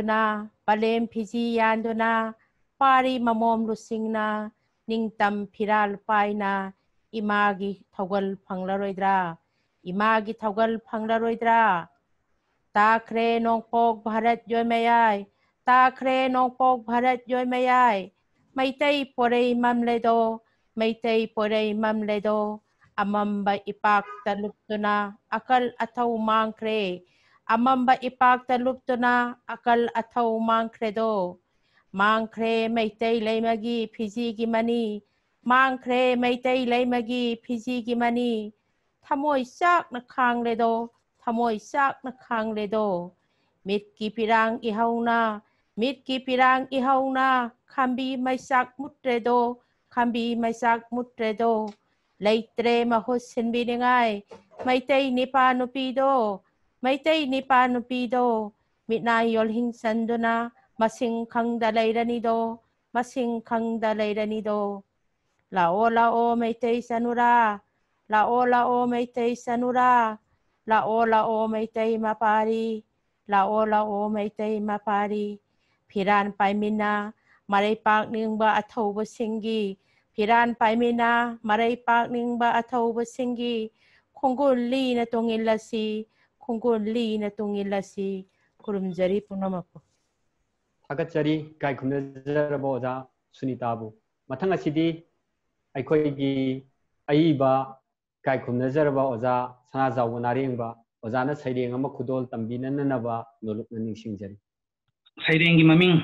yanduna pari mamom lusingna ningtam phiral paina imagi thogal phanglaroidra Imagi thogal phanglaroidra takre nongpok bharat yoy mayai takre nongpok bharat yoy mayai maitei porei mamledo maitei porei mamledo amamba ipak taluptuna akal athau mangkre amamba ipak taluptuna akal athau mangkredo mangkre maitei leimagi phiji gi mani mangkre maitei leimagi phiji gi mani Thamoi sak na khang ledo, thamoi sak na khang ledo. Mit ki pirang ihauna, mit ki pirang ihauna. Khambi mai sak mutredo, khambi mai sak mutredo. Leitre mahus sinbiningay, maitay nipa nupido, maitay nipa nupido. Mitnay yolhing sanduna, masing kang dalayranido, masing kang dalayranido. Lao maitay sanura. Lao maitay sanura, lao maitay mapari, lao maitay mapari. Piran paimina, maraypak ningba athaw basingi. Piran paimina, maraypak ningba athaw basingi. Kunguli na tungilasi, kunguli na tungilasi. Kurumjari punamako. Thagatsari kai khumnajarabi oza Sunitabu. Mathang asidi aikhoigi aiba kai khumnajarabi oza Sanajaw narengba ozana saireng ama khudol tambinanaba nolukna ningsingjari. Sairengi maming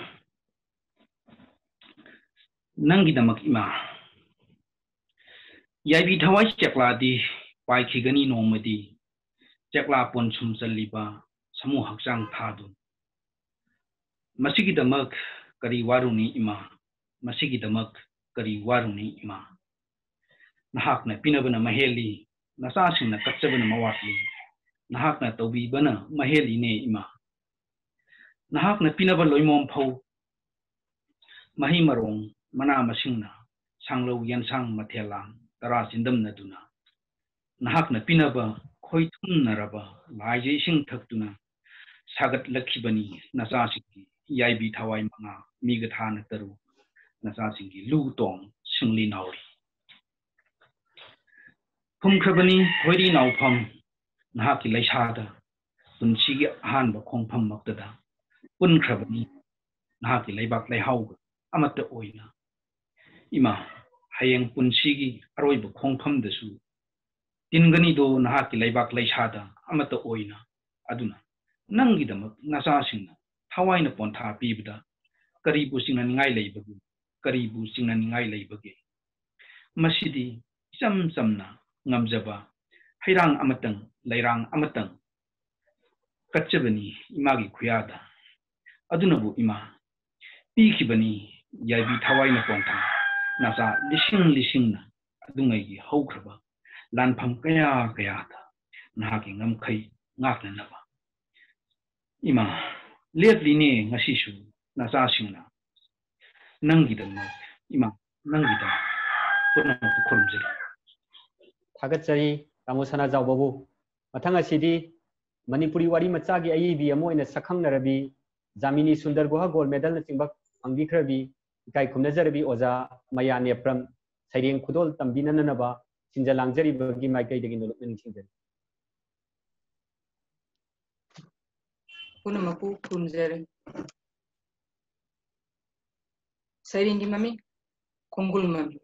nangidamak ima yaibi thawai chekladi paikhigani nongmadi chekla pon sumchaliba samu hakchang thadu masigidamak kari waruni ima masigidamak kari waruni ima nahakna pinabana maheli nasasingna katchabana mawatli nahakna tawbibana maheli ne ima nahakna pinaba loimom phau mahi marong mana masingna sanglo yansang mathelang tara sindamna duna nahakna pinaba khoithumnaraba laije sing thakduna sagat lakhibani nasasingi yaibi thawai manga migathana taru nasasingi lu tong singli nauri ꯐꯨꯝꯈ꯭ꯔꯕꯅꯤ ꯊꯣꯏꯔꯤ ꯅꯥꯎꯐꯝ ꯅꯍꯥꯛꯀꯤ ꯂꯩꯁꯥꯗ ꯄꯨꯟꯁꯤꯒꯤ ꯑꯍꯥꯟꯕ ꯈꯣꯡꯐꯝꯃꯛꯇꯗ ꯄꯨꯟꯈ꯭ꯔꯕꯅꯤ ꯅꯍꯥꯛꯀꯤ ꯂꯩꯕꯥꯛ ꯂꯩꯍꯥꯎꯒ ꯑꯃꯠꯇ ꯑꯣꯏꯅ ꯏꯃꯥ ꯍꯌꯦꯡ ꯄꯨꯟꯁꯤꯒꯤ ꯑꯔꯣꯏꯕ ꯈꯣꯡꯐꯝꯗꯁꯨ ꯇꯤꯟꯒꯅꯤꯗꯣ ꯅꯍꯥꯛꯀꯤ ꯂꯩꯕꯥꯛ ꯂꯩꯁꯥꯗ ꯑꯃꯠꯇ ꯑꯣꯏꯅ ꯑꯗꯨꯅ ꯅꯪꯒꯤꯗꯃꯛ ꯅꯆꯥꯁꯤꯡꯅ ꯊꯋꯥꯏꯅ ꯄꯣꯟꯊꯥ ꯄꯤꯕꯗ ꯀꯔꯤꯕꯨ ꯆꯤꯡꯅꯅꯤꯡꯉꯥꯏ ꯂꯩꯕꯒꯦ ꯀꯔꯤꯕꯨ ꯆꯤꯡꯅꯅꯤꯡꯉꯥꯏ ꯂꯩꯕꯒꯦ ꯃꯁꯤꯗꯤ ꯏꯆꯝ ꯆꯝꯅ ꯉꯝꯖꯕ ꯍꯩꯔꯥꯡ ꯑꯃꯇꯪ ꯂꯩꯔꯥꯡ ꯑꯃꯇꯪ ꯀꯠꯆꯕꯅꯤ ꯏꯃꯥꯒꯤ ꯈꯨꯌꯥꯗ ꯑꯗꯨꯅꯕꯨ ꯏꯃꯥ ꯄꯤꯈꯤꯕꯅꯤ ꯌꯥꯏꯕꯤ ꯊꯋꯥꯏꯅ ꯄꯣꯟꯊꯥ ꯅꯆꯥ ꯂꯤꯁꯤꯡ ꯂꯤꯁꯤꯡꯅ ꯑꯗꯨꯉꯩꯒꯤ ꯍꯧꯈ꯭ꯔꯕ ꯂꯥꯟꯐꯝ ꯀꯌꯥ ꯀꯌꯥꯗ ꯅꯍꯥꯛꯀꯤ ꯉꯝꯈꯩ ꯉꯥꯛꯅꯅꯕ 이마 列리니 ngasisu nasasingna nangidam ima nangidam purna khurumjari थागतचरी तामोसना जावबबु मथंग असिदी Manipuri वारी मचागी अईबी अमोइना सखंगनरबी जामिनी सुंदर गुहा गोल्ड मेडल न चिंबक अंगीखरबी इकाई खुमनजरबी ओजा मया नेप्रम सैरेंग खुदोल तंबिनननबा सिंजलांगजरीबगी माइकैदगी नुलुकन सिंजरी पुनमपु खुमजरी सैरेंगी ममी खुंगुल ममी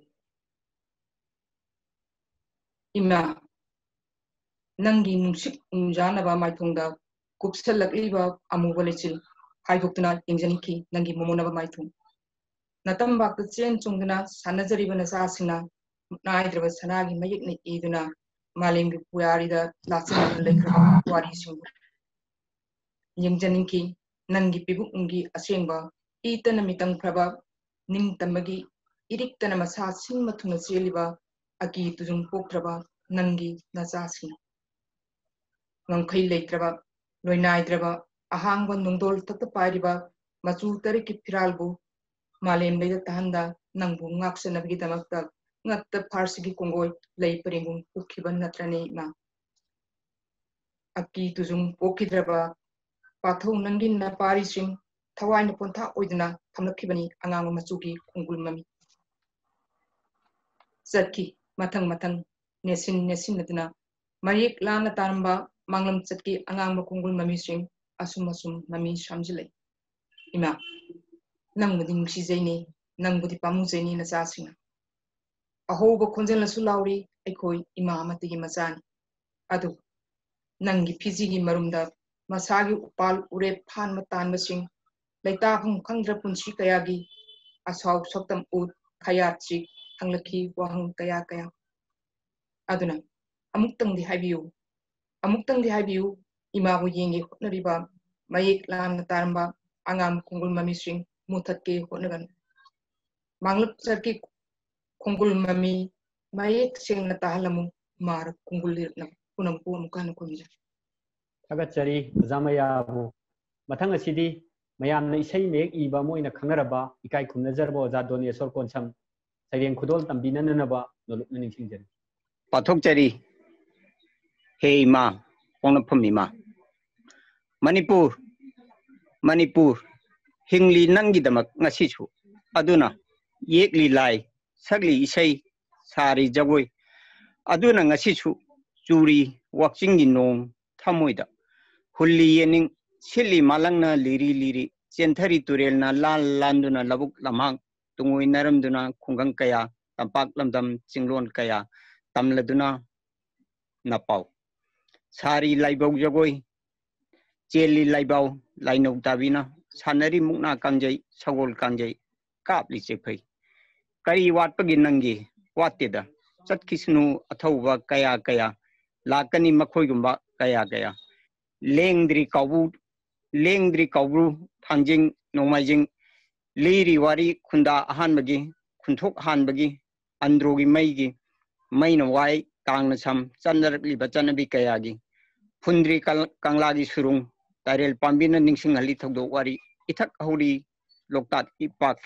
इमा नंगी नुसिक उमजानबा माइथुंगा कुपसलकलिबा अमुबा लेचिल हाइदोक्तना इंजनिकी नंगी मोमोनबा माइथुं नतंबाक चेन चुंगना सानजरीबा नसासिना नाइद्रबा सनागी मयिकने इदुना मालेंगी पुयारीदा लाचिना लेखरबा वारीसिंगु यंजनिकी नंगी पिबुंगी असेंबा ईतन मितंग प्रभा निंगतमगी इरिक्तन मसा सिंमथुना चेलिबा अकी तुजुं पोक्त्रबा नंगी नचासी ngangkhai leitraba loinaidraba ahangba nungdol takta pairiba machu tariki phiralbu malem leida tahanda nangbu ngaksanabgi damakta ngatta pharsigi kongoi lei paringum ukhiban natrane ma aki tujung pokhidraba pathau nangin na parising thawai na pontha oidna thamlakhibani angang machugi kongul mami satki mathang mathang nesin nadna mayik lana taramba manglam chatki angang makungul mami sing asum mami shamjilai ima nangmudi nungsijaini nangbudi pamujaini na chasinga ahoba khonjala sulauri aikoi ima amatigi machani adu nangi phijigi marumda masagi upal ure phan matan masing laita phung khangdra punsi kayagi asau soktam ut khayatchi hanglakhi wahang kaya aduna amuktang di habiu ima bu yengi hotnariba mayik lam taramba angam kungul mami sing mutatke hotnagan manglup sarki kungul mami mayik sing na tahalamu mar kungul lirna punampu amukan kunja थागतचरी जामयाबु मथंग असिदी मयामना इसै make इबा Moina खंगरबा इकाई खुमनजरबो ओजा डोनेश्वर कोनसम सैरेंग खुदोल तंबिनननबा नुलुकन निंसिंजरी पाथोकचरी हे इमा पोंगनफम इमा मणिपुर हिंगली नंगीदमक ngasisu aduna yekli lai sagli isai sari jagoi aduna ngasisu churi wakchingi nong thamoida hulli yening sili malangna liri chenthari turelna landuna labuk lamang tungoi naramduna khungang kaya tampak lamdam chinglon kaya tamladuna napau sari laibau jagoi cheli laibau lainau tabina sanari mukna kangjai sagol kangjai kapli chephai kari watpagi nangi wateda chatkisnu athauba kaya lakani makhoi gumba kaya lengdri kaubru thangjing nomajing liri wari khunda ahanbagi khunthok hanbagi androgi maigi maina wai kangna sam chandarakli bachanabi kayagi fundri kanglagi surung tarel pambina ningsing hali thogdo wari ithak hori loktat ipak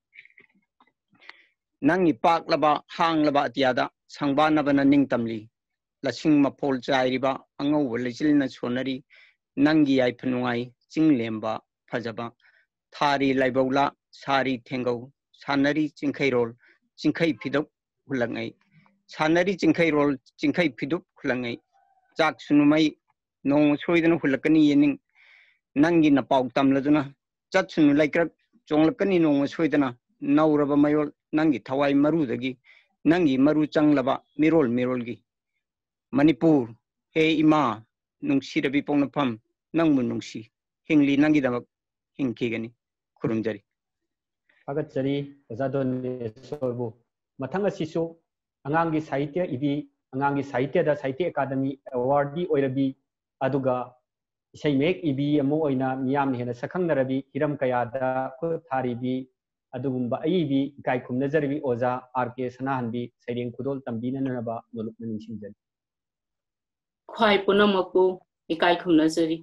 nang ipak laba hang laba atiada sangba nabana ningtamli lasing mapol chairiba angau lechilna sonari nangi ai phanungai chinglemba phajaba thari laibawla sari thengau sanari chingkhairol chingkhai phidok hulangai सानरी चिंखै रोल चिंखै फिदुप खुलंगै चाक सुनुमै नोंग सोइदन हुलकनी येनिंग नंगी न पाउ तमलदुना चत सुनु लाइक्रक चोंगलकनी नोंग सोइदना नौरब मयोल नंगी थवाई मरुदगी नंगी मरु चंगलबा मिरोल मिरोलगी मणिपुर हे इमा नुंगसिरबी पोंगनफम नंगमु नुंगसी हिंगली नंगी दमक हिंगकीगनी खुरुमजरी Agatjari Ozadone Sobu Matanga Sisu Angangi Saitya Ibi Angangi Saitya da Saitya Academy Awardee Oirabi Aduga Isai Mek Ibi Amo Oina Miyam Hena Sakang Narabi Hiram Kayada Kutharibi Adugumba Ibi Kai Kum Nazarbi Oza RK Sanahanbi Saiding Kudol Tambina Naba Noluk Nanishinjan Kwai Punamaku Ikai Kum Nazari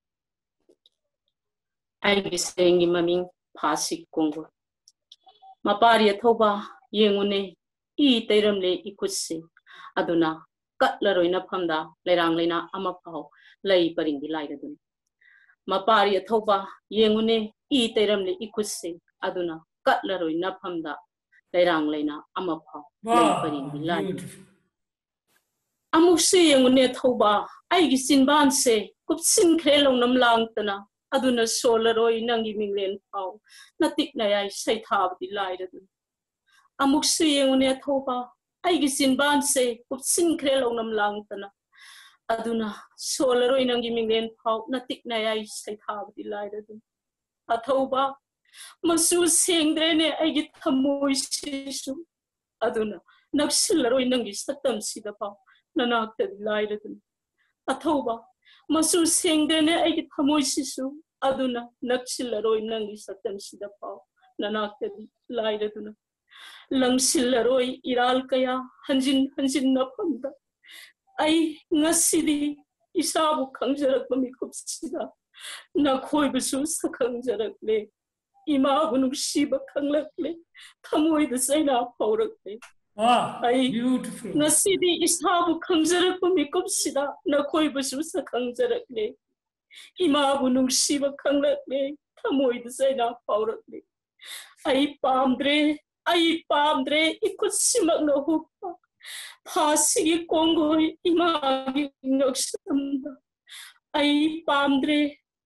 I be saying in Maming Pasik Congo Mapari Toba Yengune E Teramle Ikusi Aduna Cutleroina Panda Leranglina Amapao Lay Paring the Ligadun Mapari Toba Yengune E Teramle Ikusi Aduna Cutleroina Panda Leranglina Amapao Lay Paring the Ligadun Amusi Yengune Toba I gisin banse Kupsin Krelo Namlangtana Aduna Solaroi Nangi Minglen Pau Natik Naya say tab the light Amuxi Unia Toba I gisin banse Kupsin Krelo Namlangtana Aduna Solaroi Nangi Minglen Pau Natik Naya say tab the light Atoba Masu sing drene I get Tamoy Sisu Aduna Naxillaroi Nangi Satam Sidapa Nanak the light Atoba Masu sing dene ay tamoy sisu aduna nagsilaroy nangi satam sidapa nanak laida duna lang silaroy iral kaya hanjin na panda ay ngasidi isabu kangjarak pamikup sida nakhoy besu sa kangjarak le ima bunung shiba kanglak le tamoy desay na paurak le Ay, beautiful. Nasidi isabu kangjarak pamikup sida na koi basu sa kangjarak le. Imabu nung shiba kanglak le. Tamoy desay na paurak le. Ay pamdre ikut simak na hukpa. Pasigi kongoy imagi ngaksamda. Ay pamdre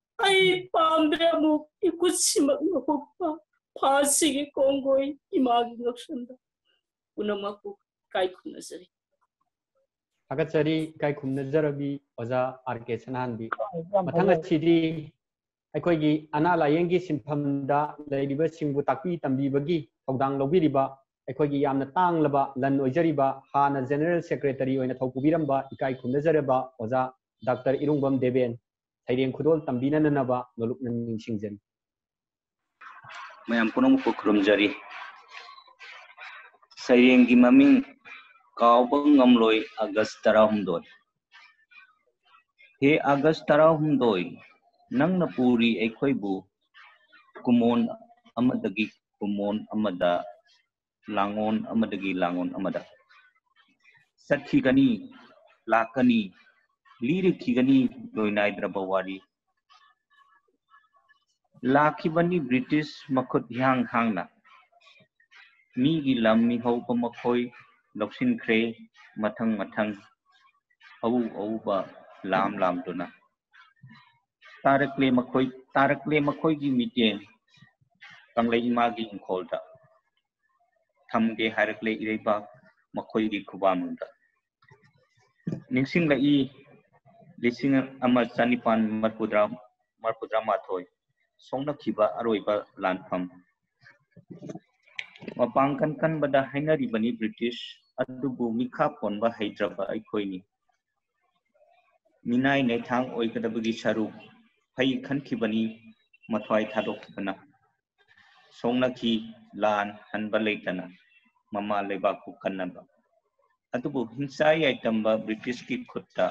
amuk ikut simak na hukpa. Pasigi kongoy imagi ngaksamda. Unamaku Kai Kumnazari. Agatjari Kai Kumnazarabi Oza RK Sanahanbi Matanga Chidi Aikoigi Anala Yengi Sinpamda Ladiba Singbu Taki Tambi Bagi Togdang Lobiriba Aikoigi Yamna Tang Laba Lan Ojariba Hana General Secretary Oina Tokubiramba Ikai Kumnazaraba Oza Dr. Irungbam Deben Saideng Kudol Tambina Nanaba Noluk Naning Singzen Mayam Kunong Kukrumjari Sayengi Maming Kaubang Ngamloy August Tarahumdoy He August Tarahumdoy Nang Napuri Ekoibu Kumon Amadagi Kumon Amada Langon Amadagi Langon Amada Satkigani Lakani Lirikigani Loinai Drabawari Lakibani British Makut Yang Hangna Migi lammi haupa makhoi loksin kre mathang auba lam tuna tarakle makhoi gi miten kanglei imagi ingkholta thamge harakle ireiba makhoi gi khubamunda ningsing lai lising ama chanipan marpudra mathoi songna khiba aroiba lanpham Mapangkan kan bada hainari bani British adubu mikha ponba haidraba aikoini minai naithang oikadabagi saru phai khanki bani mathwai thadok bana songna ki lan hanba leitana mama lebaku kannaba adubu hinsai aitamba British ki khutta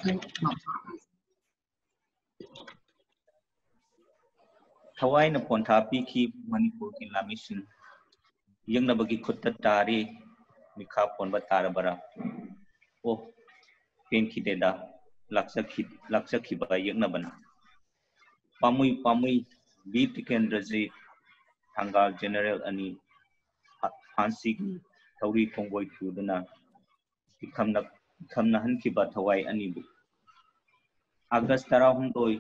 thawai na pontha pi ki Manipur ki lamisin Yang nabagi khutta tari mikha ponba tarabara oh pen khideda laksa khiba yang nabana pamui beat kendraji Thangal General ani Hansi Thauri Khongoi Thudana इखमना हनखिबा थवाई अनिबु August 16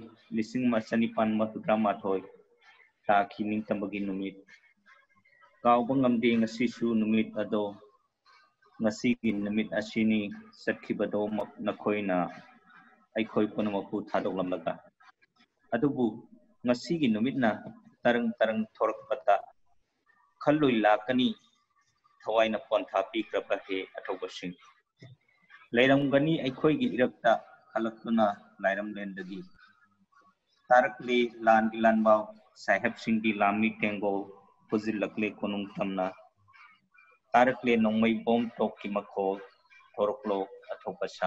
1978 ताखि निंगतमगी नुमित काउबा ngamde ngasisu numit ado ngasigi numit asini satkhibado nakhoina aikhoi punamakpu thadoklamlaga adubu ngasigi numitna tarang thorakpata khalloi lakani thawaina pontha pikraba he athobasing leiramgani aikhoigi irakta khalakuna lairamlendagi tarakli lanbao sahab singdi lami tengo puzil lakle konung tamna tarakle nongmai bom tokki makho thoroklo athopasa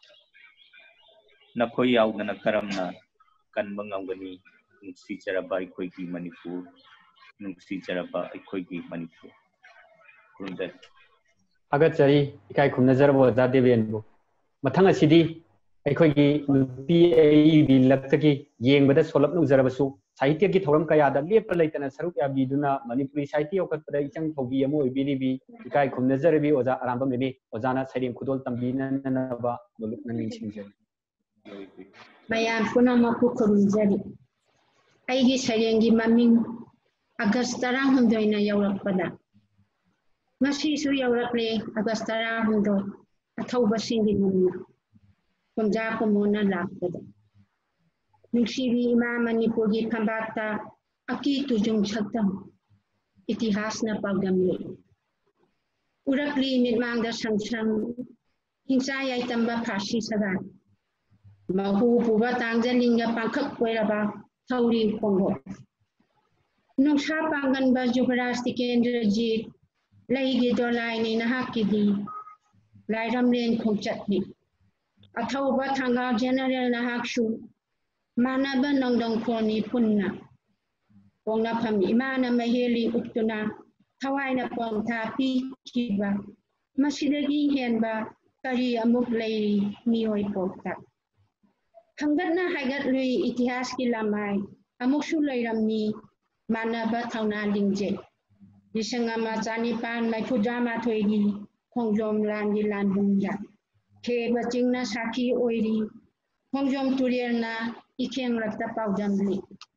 nakhoi yaudana karamna kanba ngamgani nungsi jaraba aikhoigi manipur nungsi jaraba aikhoigi manipur kurundar agat chari ikai khumna jarbo jade benbo mathanga sidi aikhoigi nupi ai bi laktaki yengbada solap nu jarabasu sahitya ki thoram kaya da lepa laitana saruk ya biduna manipuri sahitya okatpada ichang thogi amo ibiribi ikai khumna jarabi oja arambam lemi ojana saidem khudol tambina nanaba doluk naning singjari mayam punamaku khurunjari aigi sayengi maming August 16 na yawrakpada ngasi su yawrakle August 16 athauba singi numna kumja kumona lakpada nungsibi ima manipur gi phambakta aki tujung saktam itihas na pagdamle urakli mitmangda sangsang hingsa yai tamba phasi saga mahu puba tangjalinga pangkhak koiraba thauri kongo nungsa pangan ba jubraj tikendraji laigi dolai ni nahaki di lairamlen khongchatni athauba thanga general nahaksu manaba nongdong khoni punna pongna pham imana maheli uktuna thawaina pongtha pi kiba masidagi henba kari amuk lei mioi pokta hangatna haigat lui itihas ki lamai amuk su leiramni manaba thauna lingje disangama chanipan mai phudama thoigi khongjom langi lanbungja kheba chingna sakhi oiri khongjom turierna ikheng lakta paujamli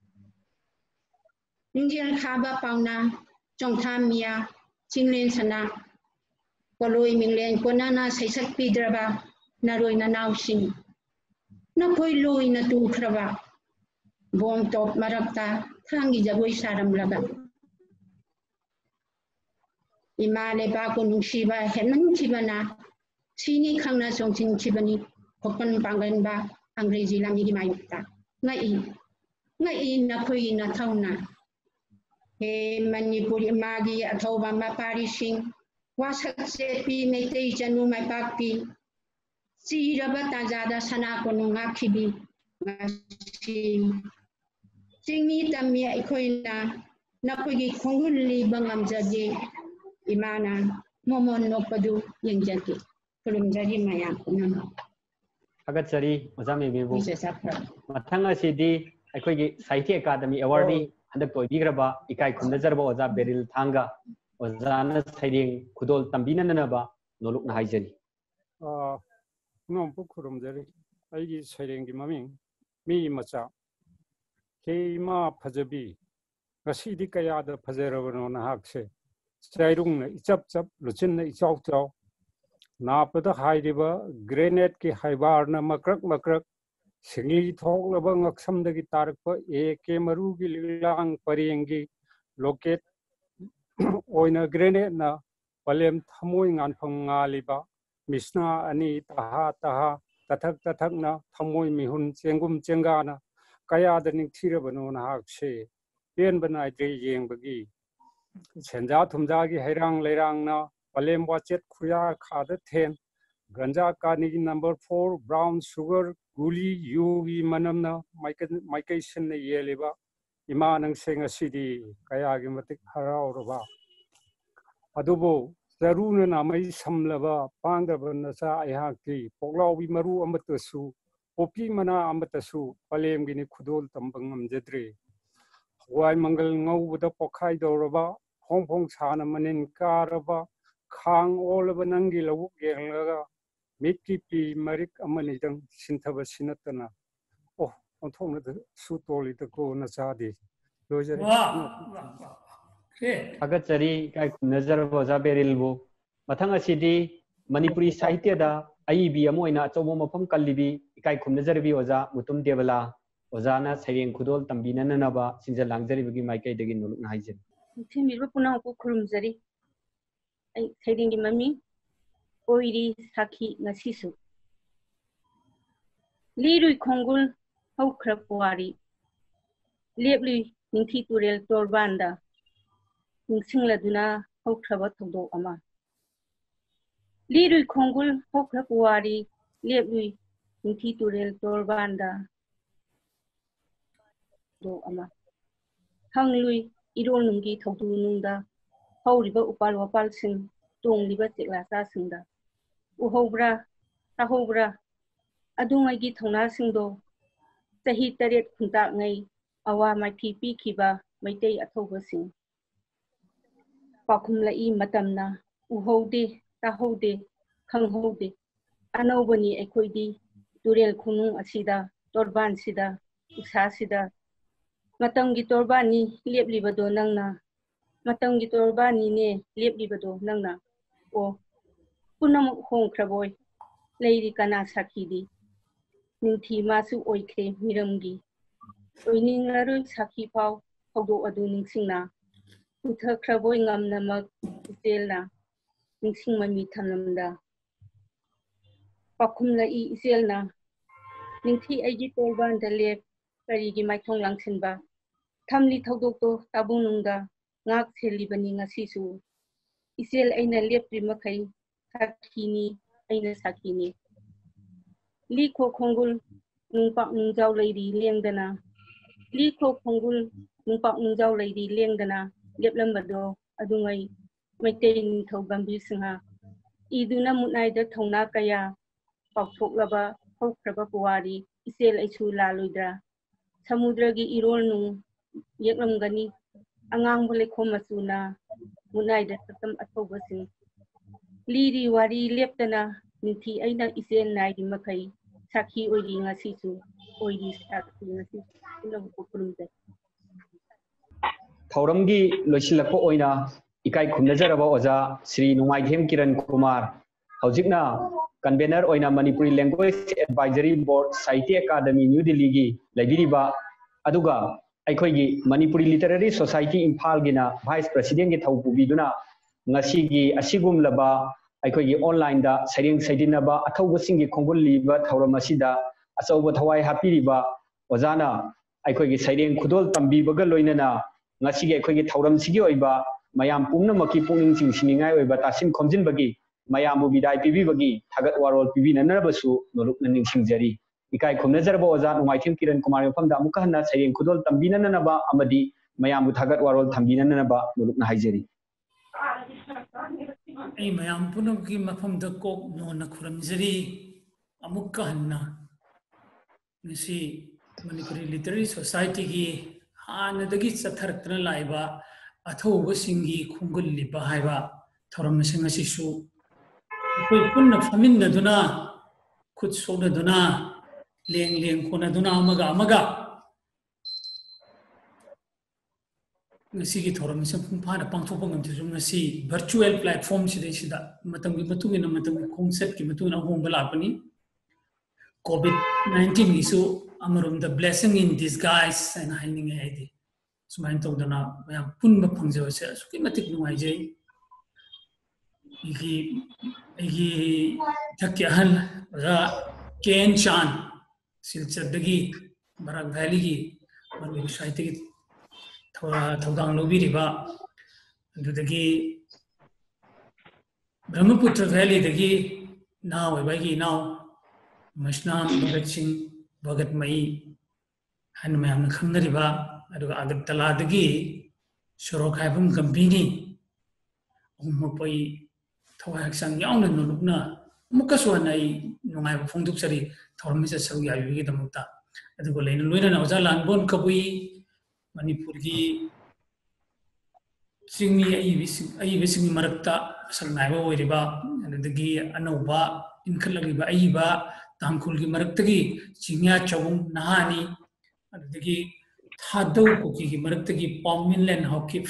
ningjel khaba pauna chongtha mia chinglen sana koloi minglen konana saisak pidraba naroi nanau sing nakhoi loi na tu khraba bom top marakta thangi jagoi saram laga imale ba ko nungsiba henan chibana sini khangna songchin chibani khopan pangan ba अंग्रेजी लामी की मायुक्ता ngai na khoi na thauna he manipuri magi athauba mapari sing wasak se pi meitei chanu mai pakpi si raba tajada sana konu ngakhibi ngasi singni tammi aikhoina na khoi gi khongul li bangam jaje imana momon nopadu yengjaki kulum jari maya kunam agat chari ojame bibu mathanga sidi aikhoigi sahitya academy award ni handak toy bigraba ikai khumna jarba oja beril thanga ojana saiding khudol tambina nanaba noluk na haijani ngom pu khurum jari aigi sairengi maming mi macha keima phajabi ngasidi kaya da phajarabano na hakse chairung na ichap chap luchin na ichau chau napada hairiba grenade ki haibar na makrak singli thok laba ngaksam dagi tarakpa AK maru gi lilang pariengi loket oina grenade na palem thamoi ngan phang ngaliba misna ani taha tathak na thamoi mihun chengum chengana kaya da ning thirabano na hakse pen banai dre yeng bagi chenja thumja gi hairang leirang na palem wachet khuya khada then ganja kani number 4 brown sugar guli yugi manamna maikai na yeleba ima nang senga sidi kaya gi matik harauraba adubo zaruna na mai samlaba pangabana sa ayhaki poklawi maru amatasu popi mana amatasu palem gi ni khudol tambangam jedre wai mangal ngauda pokhai doraba phong sana manin karaba khang olaba nangi lawuk yenglaga ꯃꯤꯠꯀꯤ ꯄꯤ ꯃꯔꯤꯛ ꯑꯃꯅꯤꯗꯪ ꯁꯤꯟꯊꯕ ꯁꯤꯅꯠꯇꯅ ꯑꯣ ꯑꯣꯟꯊꯣꯛꯅ ꯁꯨ ꯇꯣꯜꯂꯤꯗꯀꯣ ꯅꯆꯥꯗꯤ ꯂꯣꯏꯖꯔꯦ Agachari kai nazarbo zaberilbo mathang asidi Manipuri Sahitya da aibi amoina achobo mafam kallibi ikai khumnazarbi oza mutum debala ozana saireng khudol tambina nanaba sinja langjari bagi maikai dagi noluk na haijin Thimilba puna ko khurumjari ai saireng mami oiri sakhi ngasisu lirui khongul haukhra puari lepli ningthi turel torbanda ningsingladuna haukhra thogdo ama lirui khongul haukhra puari lepli ningthi turel torbanda do ama hanglui irol nungi thogdu nungda hauriba upal wapal sing tongliba chekla sa singda uhobra tahobra adungai gi thona singdo sahi taret khunta ngai awa maithi pi khiba maitei athoba sing pakhumla I matamna uhode tahode khanghode anobani ekhoidi turel khunu asida torban sida usa sida matamgi torbani leplibado nangna matamgi torbani ne leplibado nangna o punam hongkhraboi leiri kana sakhidi ningthi masu oikre miramgi oiningaroi sakhi pau hogdo adu ningsingna uthakhraboi ngamnamak iselna ningsing mami thamlamda pakhumla I iselna ningthi aigi torban da lep karigi maithong langsinba thamli thogdokto tabunungda ngak selibani ngasisu isel aina lepri makai sakhini aina sakhini likho khongul nungpak nungjaw leiri lengdana likho khongul nungpak nungjaw leiri lengdana leplambado adungai maitei nithau gambir singha iduna mutnaida thongna kaya pakthoklaba haukraba puwari isel aisu laluidra samudragi irol nung yeklamgani angang lekho masuna mutnaida satam athobasing liri wari leptana ningthi aina isel naidi makai sakhi oiri ngasisu oiri sakhi ngasi ulam pukurumde Thauramgi loisilakpo oina ikai khumnazaraba oza Sri Numaithem Kiran Kumar hojikna convener oina Manipuri Language Advisory Board Sahitya Academy New Delhi gi laibiriba aduga aikhoigi Manipuri Literary Society Imphal gina Vice President gi thawpubiduna ngasi gi asigum laba aikhoigi online da saireng saidinaba athawbasingi khongul liba thauramasida achauba thawai hapiriba ozana aikhoigi saireng khudol tambibaga loinana ngasi aikhoigi thauramsigi oiba mayam pumnamaki pungning chingsiningai oiba tasim khomjinbagi mayambu bidai pibibagi thagat warol pibinanabasu nolukna ningsingjari ikai khumnazarba oza Numaithem Kiran Kumar yofamda amuka hanna saireng khudol tambinanaba amadi mayambu thagat warol thambinanaba nolukna haijari ai mayam punamki mafamda kok nona khuramjari amuka hanna ngasi Manipuri Literary Society gi hanadagi chatharakna laiba athauba singi khungul liba haiba thoramasing asisu koi punna faminaduna khut sodaduna leng khonaduna amaga ngasi gi thoramasing phungphana pangthokpa ngamtisu ngasi virtual platform sida matamgi matungina matamgi concept ki matungina hongba lapani COVID-19 isu amarum the blessing in disguise and hiding ID sumain tawdana mayam punba phangjawase asuki matik nuaijai igi thakya hal ra Ken Chan silchadagi Barak Valley gi Manipuri Society gi thawdang lobiriba adudagi Brahmaputra Valley dagi now ebagi now Mashnam Bhagat Singh Bhagat Mai han mayam khamnariba aduga Agartala dagi Shorok Haibam Company umapoi thawai haksang yauna nolukna mukaswana I nungai phongduk sari thormisa sawi ayugi damukta adugo leina loina na oza lanbon kabui Manipur gi singmi ayi bising marakta sangnaiba oiriba adagi anauba इनखलगिबा अइबा तांखुलगी मरक्तगी चिंग्या चौंग नहानी अदगी थादौ cookie मरक्तगी पाउमिनलेन हॉकिफ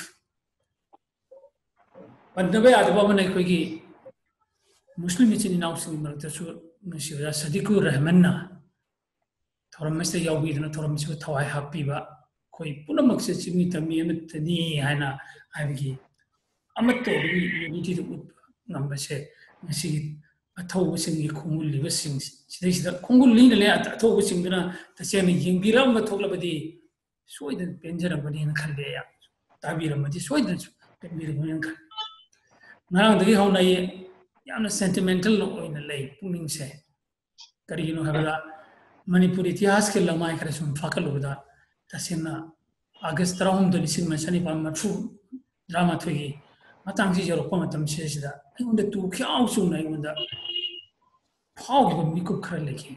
पंदबे आदबा मन कोई मुस्लिम इचिन इनाउसिंग मरक्तसु नसिबा सदिकु रहमन्ना थोरमसे याउबीदना थोरमसे थवाई हापीबा कोई पुनमक्से चिमी तमी अमतनी हाना हाबिगी अमतो unity दु नंबरसे नसी अथौबसिंगी खुंगुलिबसिंग सिदैसिदा खुंगुलिना ले अथौबसिंगना तसेना यंगिराम थोक्लबदी सोइदन पेंजरबनी न खल्ले या ताबीरमदी सोइदन पेंबिरबनी न खल नांदगी हौनाय यामना सेंटिमेंटल ओइना लay पुनिंगसे करिगिनो हबला मणिपुर इतिहास के लमाय खरे सुम फाकलुदा तसेना अगस्त 3 लिसिंग मसनी पामथु ड्रामा थोगी मतंगसी जरोप मतम सेसिदा अइंदा तु ख्याउ सुना अइंदा फाउगिबा मिकुप खर लेखि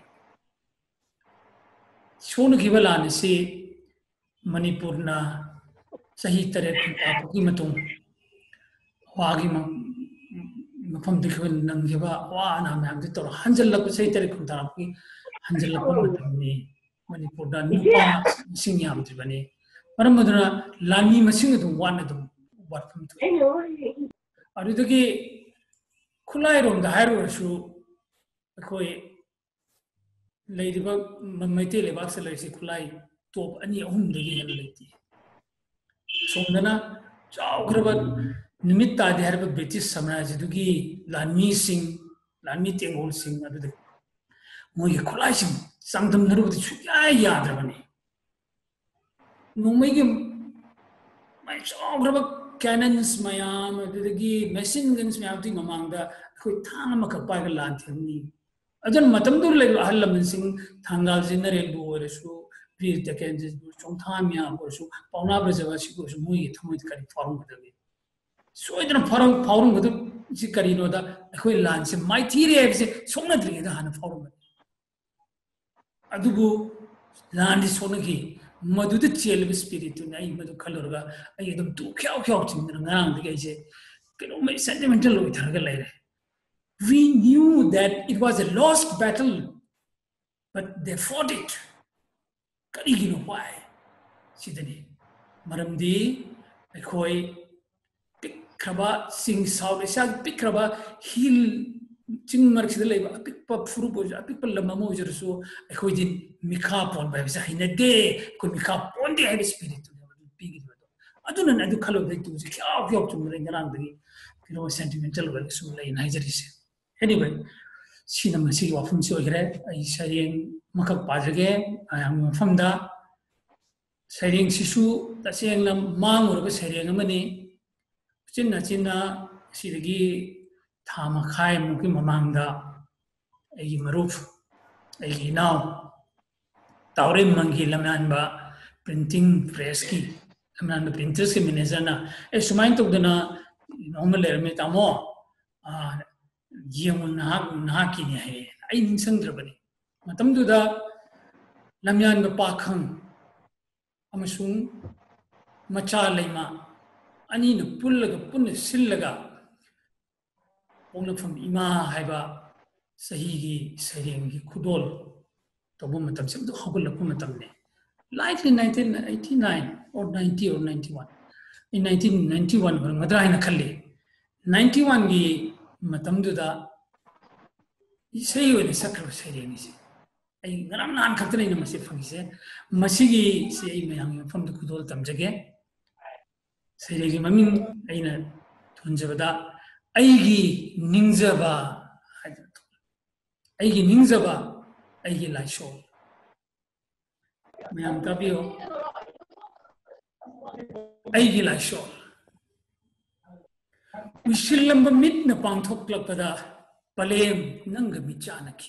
सोनु खिबलाने से मणिपुरना सही तरह की मतुंग वागी मफम दिखबन नंगिबा वाना मैम दि तोर हंजलक सही तरह खुंता की हंजलक मतमनी मणिपुरदा नुपा सिंग याम दिबनी परमदना लानी मसिंग दु वान दु वाटफम तु अरुदगी खुलाई रोम दा हायरोसु अखोय लेदिबा मैते लेबाक से लेसी खुलाई टॉप अनि अहुम दगी हेल लेती सोमदना चाउग्रबा निमित तादे हरब ब्रिटिश साम्राज्य दुगी लानी सिंह लानी तेंगोल सिंह अदुदे मोय खुलाई सिंह संगदम नरुबदि सुया याद्रबनी नुमैगे मै चाउग्रबा कैनन्स मयाम अदुदगी मशीन गन्स मयाम ति ममांगदा खोय थांग मक पाइग लान थेमनी अजन मतम दुर ले अहल लमन सिंह थांगाल जनरल बु ओरसु वीर तकेन चोंथामिया ओरसु पौना ब्रजवा सिगु मोय थमोय करि फॉर्म गदबी सोइदन फॉर्म फॉर्म गदु सि करिनोदा अखोय लान से माइथीरे से सोनद्रिदा हान फॉर्म अदुबु लान दि सोनगी मधुद चेलब स्पिरिट नै मधु खलरगा अय एकदम तु ख्याउ ख्याउ चिंदन ngang दिगैसे केनो मै सेंटिमेंटल ओइ थरगा लैरे we knew that it was a lost battle but they fought it karigino why sidani maramdi akhoi pikraba sing saud isa pikraba hill ching mar sidalai ba pikpa furu bo ja pikpa lamamo jersu akhoi din mikha pon ba bisa hinade ko mikha pon de have spirit pigi do aduna adu khalo dai tu ji kya kya tu mare ngarang dagi kino sentimental wel su lai nigeria se anyway sinama si wafum si ogre ai saring makak pajage ayam famda saring sisu taseng lam mangor ba saring amani chinna chinna sidagi thama khai muki mamangda ai maruf ai now taure mangi lamnan ba printing press ki lamnan printers ke manager na e sumain tok dana normal me tamo Yemun Nahaki Hay, I in Sandrabani. Matam do the Lamyan the Pakhang Amasung Macha Lima, Anin Pullaga Pun Sillaga, only from Ima Haiba, Sahigi, Saringi, Kudol, Tabumatam, the Hogula Pumatamne. Likely 1989 or 90 or 91. In 1991, when Madraina Kali, 91 gi matamduda isei wene sakra sereni se ai ngaram nan khatne na masi phangise masigi se ai mayang pham du kudol tamjage seregi mamin aina thunjabada aigi ningjaba aigi laisho mayam tabio aigi laisho Wishilamba mit na pangthokla palem nanga michanaki.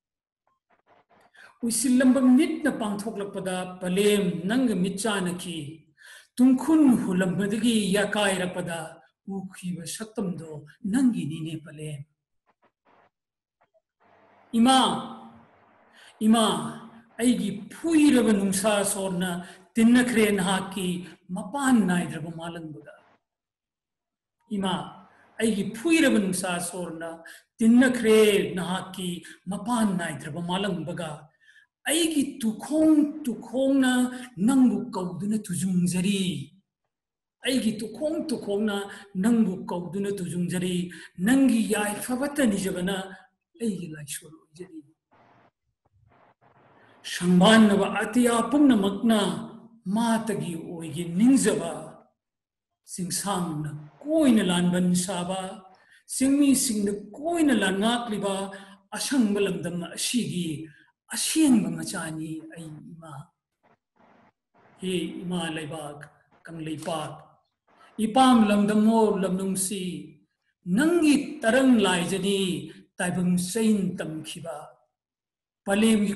Wishilamba mit na pangthokla palem nanga michanaki. Tumkhun hulambadagi yakai rapada ukhiba saktamdo nangi nine palem. Ima aigi puiraba nungsa sorna tinnakre nahaki mapan naidraba malanbuda. Ima ꯑꯩꯒꯤ ꯐꯨꯏꯔꯕ ꯅꯨꯡꯁꯥ ꯁꯣꯔꯅ ꯇꯤꯟꯅꯈ꯭ꯔꯦ ꯅꯍꯥꯛꯀꯤ ꯃꯄꯥꯟ ꯅꯥꯏꯗ꯭ꯔꯕ ꯃꯥꯂꯪꯕꯒ ꯑꯩꯒꯤ ꯇꯨꯈꯣꯡꯅ ꯅꯪꯕꯨ ꯀꯧꯗꯨꯅ ꯇꯨꯖꯨꯡꯖꯔꯤ ꯑꯩꯒꯤ ꯇꯨꯈꯣꯡꯅ ꯅꯪꯕꯨ ꯀꯧꯗꯨꯅ ꯇꯨꯖꯨꯡꯖꯔꯤ ꯅꯪꯒꯤ ꯌꯥꯏꯐꯕꯇ ꯅꯤꯖꯕꯅ ꯑꯩꯒꯤ ꯂꯥꯏꯁꯣꯜ ꯑꯣꯏꯖꯔꯤ ꯁꯪꯕꯥꯟꯅꯕ ꯑꯇꯤꯌꯥ ꯄꯨꯝꯅꯃꯛꯅ ꯃꯥꯇꯒꯤ ꯑꯣꯏꯒꯤ ꯅꯤꯡꯖꯕ ꯆꯤꯡꯁꯥꯡꯅ ꯀꯣꯏꯅ ꯂꯥꯟꯕꯟ ꯁꯥꯕ ꯆꯤꯡꯃꯤꯁꯤꯡꯅ ꯀꯣꯏꯅ ꯂꯥꯟꯉꯥꯛꯂꯤꯕ ꯑꯁꯪꯕ ꯂꯝꯗꯝ ꯑꯁꯤꯒꯤ ꯑꯁꯦꯡꯕ ꯃꯆꯥꯅꯤ ꯑꯩ ꯏꯃꯥ ꯍꯦ ꯏꯃꯥ ꯂꯩꯕꯥꯛ ꯀꯪꯂꯩꯄꯥꯛ ꯏꯄꯥꯝ ꯂꯝꯗꯝꯃꯣ ꯂꯝꯅꯨꯡꯁꯤ ꯅꯪꯒꯤ ꯇꯔꯪ ꯂꯥꯏꯖꯅꯤ ꯇꯥꯏꯕꯪ ꯆꯩꯟ ꯇꯝꯈꯤꯕ ꯄꯂꯦꯝꯒꯤ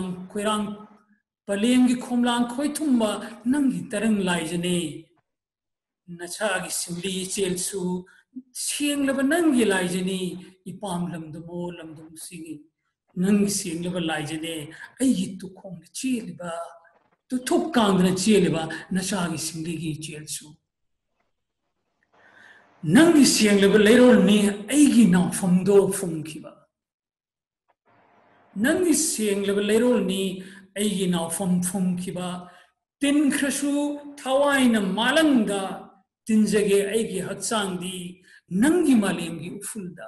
ꯈꯣꯝꯂꯥꯡ ꯈꯣꯏꯊꯨꯝꯕ ꯅꯪꯒꯤ ꯇꯔꯪ ꯂꯥꯏꯖꯅꯤ ꯅꯆꯥꯒꯤ ꯁꯤꯡꯂꯤ ꯏꯆꯦꯜꯁꯨ ꯁꯦꯡꯂꯕ ꯅꯪꯒꯤ ꯂꯥꯏꯖꯅꯤ ꯏꯄꯥꯝ ꯂꯝꯗꯝꯃꯣ ꯂꯝꯗꯝꯁꯤ ꯅꯪꯒꯤ ꯁꯦꯡꯂꯕ ꯂꯥꯏꯖꯅꯤ ꯑꯩꯒꯤ ꯇꯨꯈꯣꯡꯗ ꯆꯦꯜꯂꯤꯕ ꯇꯨꯊꯨꯞ ꯀꯥꯡꯗꯅ ꯆꯦꯜꯂꯤꯕ ꯅꯆꯥꯒꯤ ꯁꯤꯡꯂꯤꯒꯤ ꯏꯆꯦꯜꯁꯨ ꯅꯪꯒꯤ ꯁꯦꯡꯂꯕ ꯂꯩꯔꯣꯜꯅꯤ ꯑꯩꯒꯤ ꯅꯥꯎꯐꯝꯗꯣ ꯐꯨꯝꯈꯤꯕ ꯅꯪꯒꯤ ꯁꯦꯡꯂꯕ ꯂꯩꯔꯣꯜꯅꯤ ꯑꯩꯒꯤ ꯅꯥꯎꯐꯝ ꯐꯨꯝꯈꯤꯕ ꯇꯤꯟꯈ꯭ꯔꯁꯨ ꯊꯋꯥꯏꯅ ꯃꯥꯂꯪꯗ ꯇꯤꯟꯖꯒꯦ ꯑꯩꯒꯤ ꯍꯛꯆꯥꯡꯗꯤ ꯅꯪꯒꯤ ꯃꯥꯂꯦꯝꯒꯤ ꯎꯐꯨꯜꯗ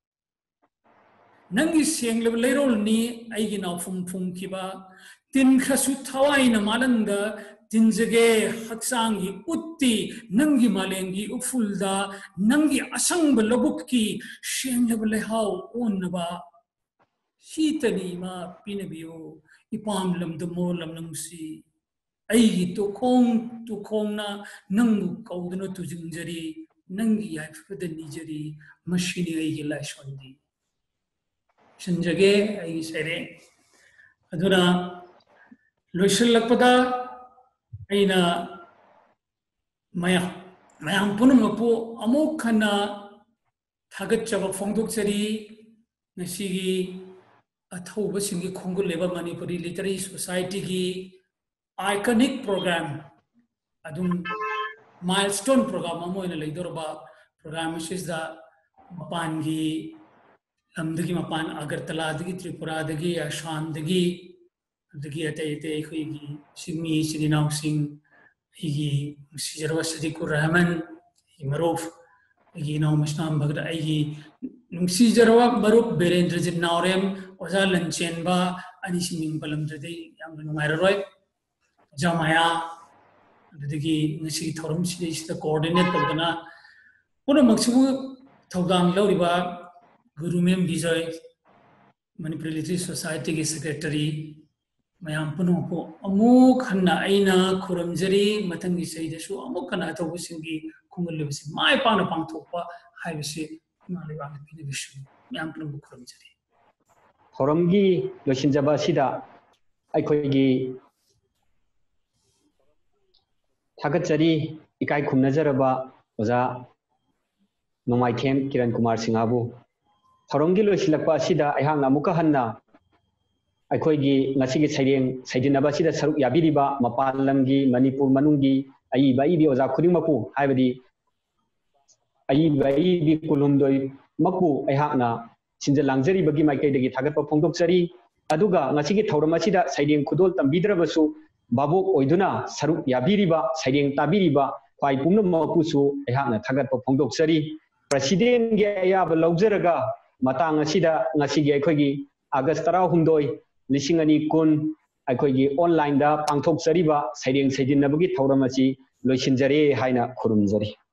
ꯅꯪꯒꯤ ꯁꯦꯡꯂꯕ ꯂꯩꯔꯣꯜꯅꯤ ꯑꯩꯒꯤ ꯅꯥꯎꯐꯝ ꯐꯨꯝꯈꯤꯕ ꯇꯤꯟꯈ꯭ꯔꯁꯨ ꯊꯋꯥꯏꯅ ꯃꯥꯂꯪꯗ ꯇꯤꯟꯖꯒꯦ ꯍꯛꯆꯥꯡꯒꯤ ꯎꯠꯇꯤ ꯅꯪꯒꯤ ꯃꯥꯂꯦꯝꯒꯤ ꯎꯐꯨꯜꯗ ꯅꯪꯒꯤ ꯑꯁꯪꯕ ꯂꯧꯕꯨꯛꯀꯤ ꯁꯦꯡꯂꯕ ꯂꯩꯍꯥꯎ ꯑꯣꯟꯅꯕ ꯁꯤꯇꯅꯤ ꯏꯃꯥ ꯄꯤꯅꯕꯤꯌꯨ ꯏꯄꯥꯝ ꯂꯝꯗꯝꯃꯣ ꯂꯝꯅꯨꯡꯁꯤ ꯑꯩꯒꯤ ꯇꯨꯈꯣꯡꯅ ꯅꯪꯕꯨ ꯀꯧꯗꯨꯅ ꯇꯨꯖꯨꯡꯖꯔꯤ ꯅꯪꯒꯤ ꯌꯥꯏꯐꯕꯗ ꯅꯤꯖꯔꯤ ꯃꯁꯤꯅꯤ ꯑꯩꯒꯤ ꯂꯥꯏꯁꯣꯟꯗꯤ ꯁꯤꯟꯖꯒꯦ ꯑꯩꯒꯤ ꯁꯩꯔꯦꯡ ꯑꯗꯨꯅ ꯂꯣꯏꯁꯤꯜꯂꯛꯄꯗ ꯑꯩꯅ ꯃꯌꯥꯝ ꯄꯨꯝꯅꯃꯛꯄꯨ ꯑꯃꯨꯛ ꯍꯟꯅ ꯊꯥꯒꯠꯆꯕ ꯐꯣꯡꯗꯣꯛꯆꯔꯤ ꯉꯁꯤꯒꯤ ꯑꯊꯧꯕꯁꯤꯡꯒꯤ ꯈꯣꯡꯒꯨꯜꯂꯤꯕ ꯃꯅꯤꯄꯨꯔꯤ ꯂꯤꯇꯔꯦꯔꯤ ꯁꯣꯁꯥꯏꯇꯤꯒꯤ आइकनिक प्रोग्राम अदुम माइलस्टोन प्रोग्राम अमो इन लेदोरबा प्रोग्राम सिसदा मपानगी लमदगी मपान अगरतला दगी त्रिपुरा दगी आसाम दगी दगी अते अते खइगी सिमी सिदिनाव सिंह हिगी सिजरवा सदिकुर रहमान इमरोफ हिगी नाव मस्नाम भगद हिगी नुंसीजरवा मरुप बेरेंद्रजित नावरेम ओजा लंचेनबा अनि सिमिंग पलमद्रदे याम नुंगाइररोय Jamaya, the Thorum City, the coordinate of the Na. One of Maximu Togam Loriba, Gurumim Bizoy, Manipulative Society Secretary, Mayampuno, Amuk Hana Aina, Kuramjari, Matangi say the show, Amokana Tobusingi, Kungulus, my Pana Pantopa, I will say, Maliban Pinvision, Yampunu Kuramjari. Horomgi, Loshinjabashida, Aikogi. Thakachari ikai khumnazaraba oza Nomaithem Kiran Kumar Singhabu Thorongi loisilakpa asida aihangna amuka hanna aikoigi ngasigi saidinaba sida saruk yabiriba mapal lamgi Manipur manungi aiba ibi oza khudingmaku haibadi aiba ibi kulumdoi maku aihangna sinjalangjari bagi maikaidagi thagatpa phongdokchari aduga ngasigi thoram asida saiding khudol tambidrabasu Babu Oiduna, Saruk Yabiriba, Siding Tabiriba, Pai Punamusu, Ehana Tagat Pondok Sari, President Gaya Logzeraga, Matanga Sida, Nasigi Akogi, Agastara Hundoi, Lishingani Kun, Akogi online da, Pangtok Sariba, Siding Sidin Nabugi, Tauramasi, Loshinjari, Haina Kurumzari.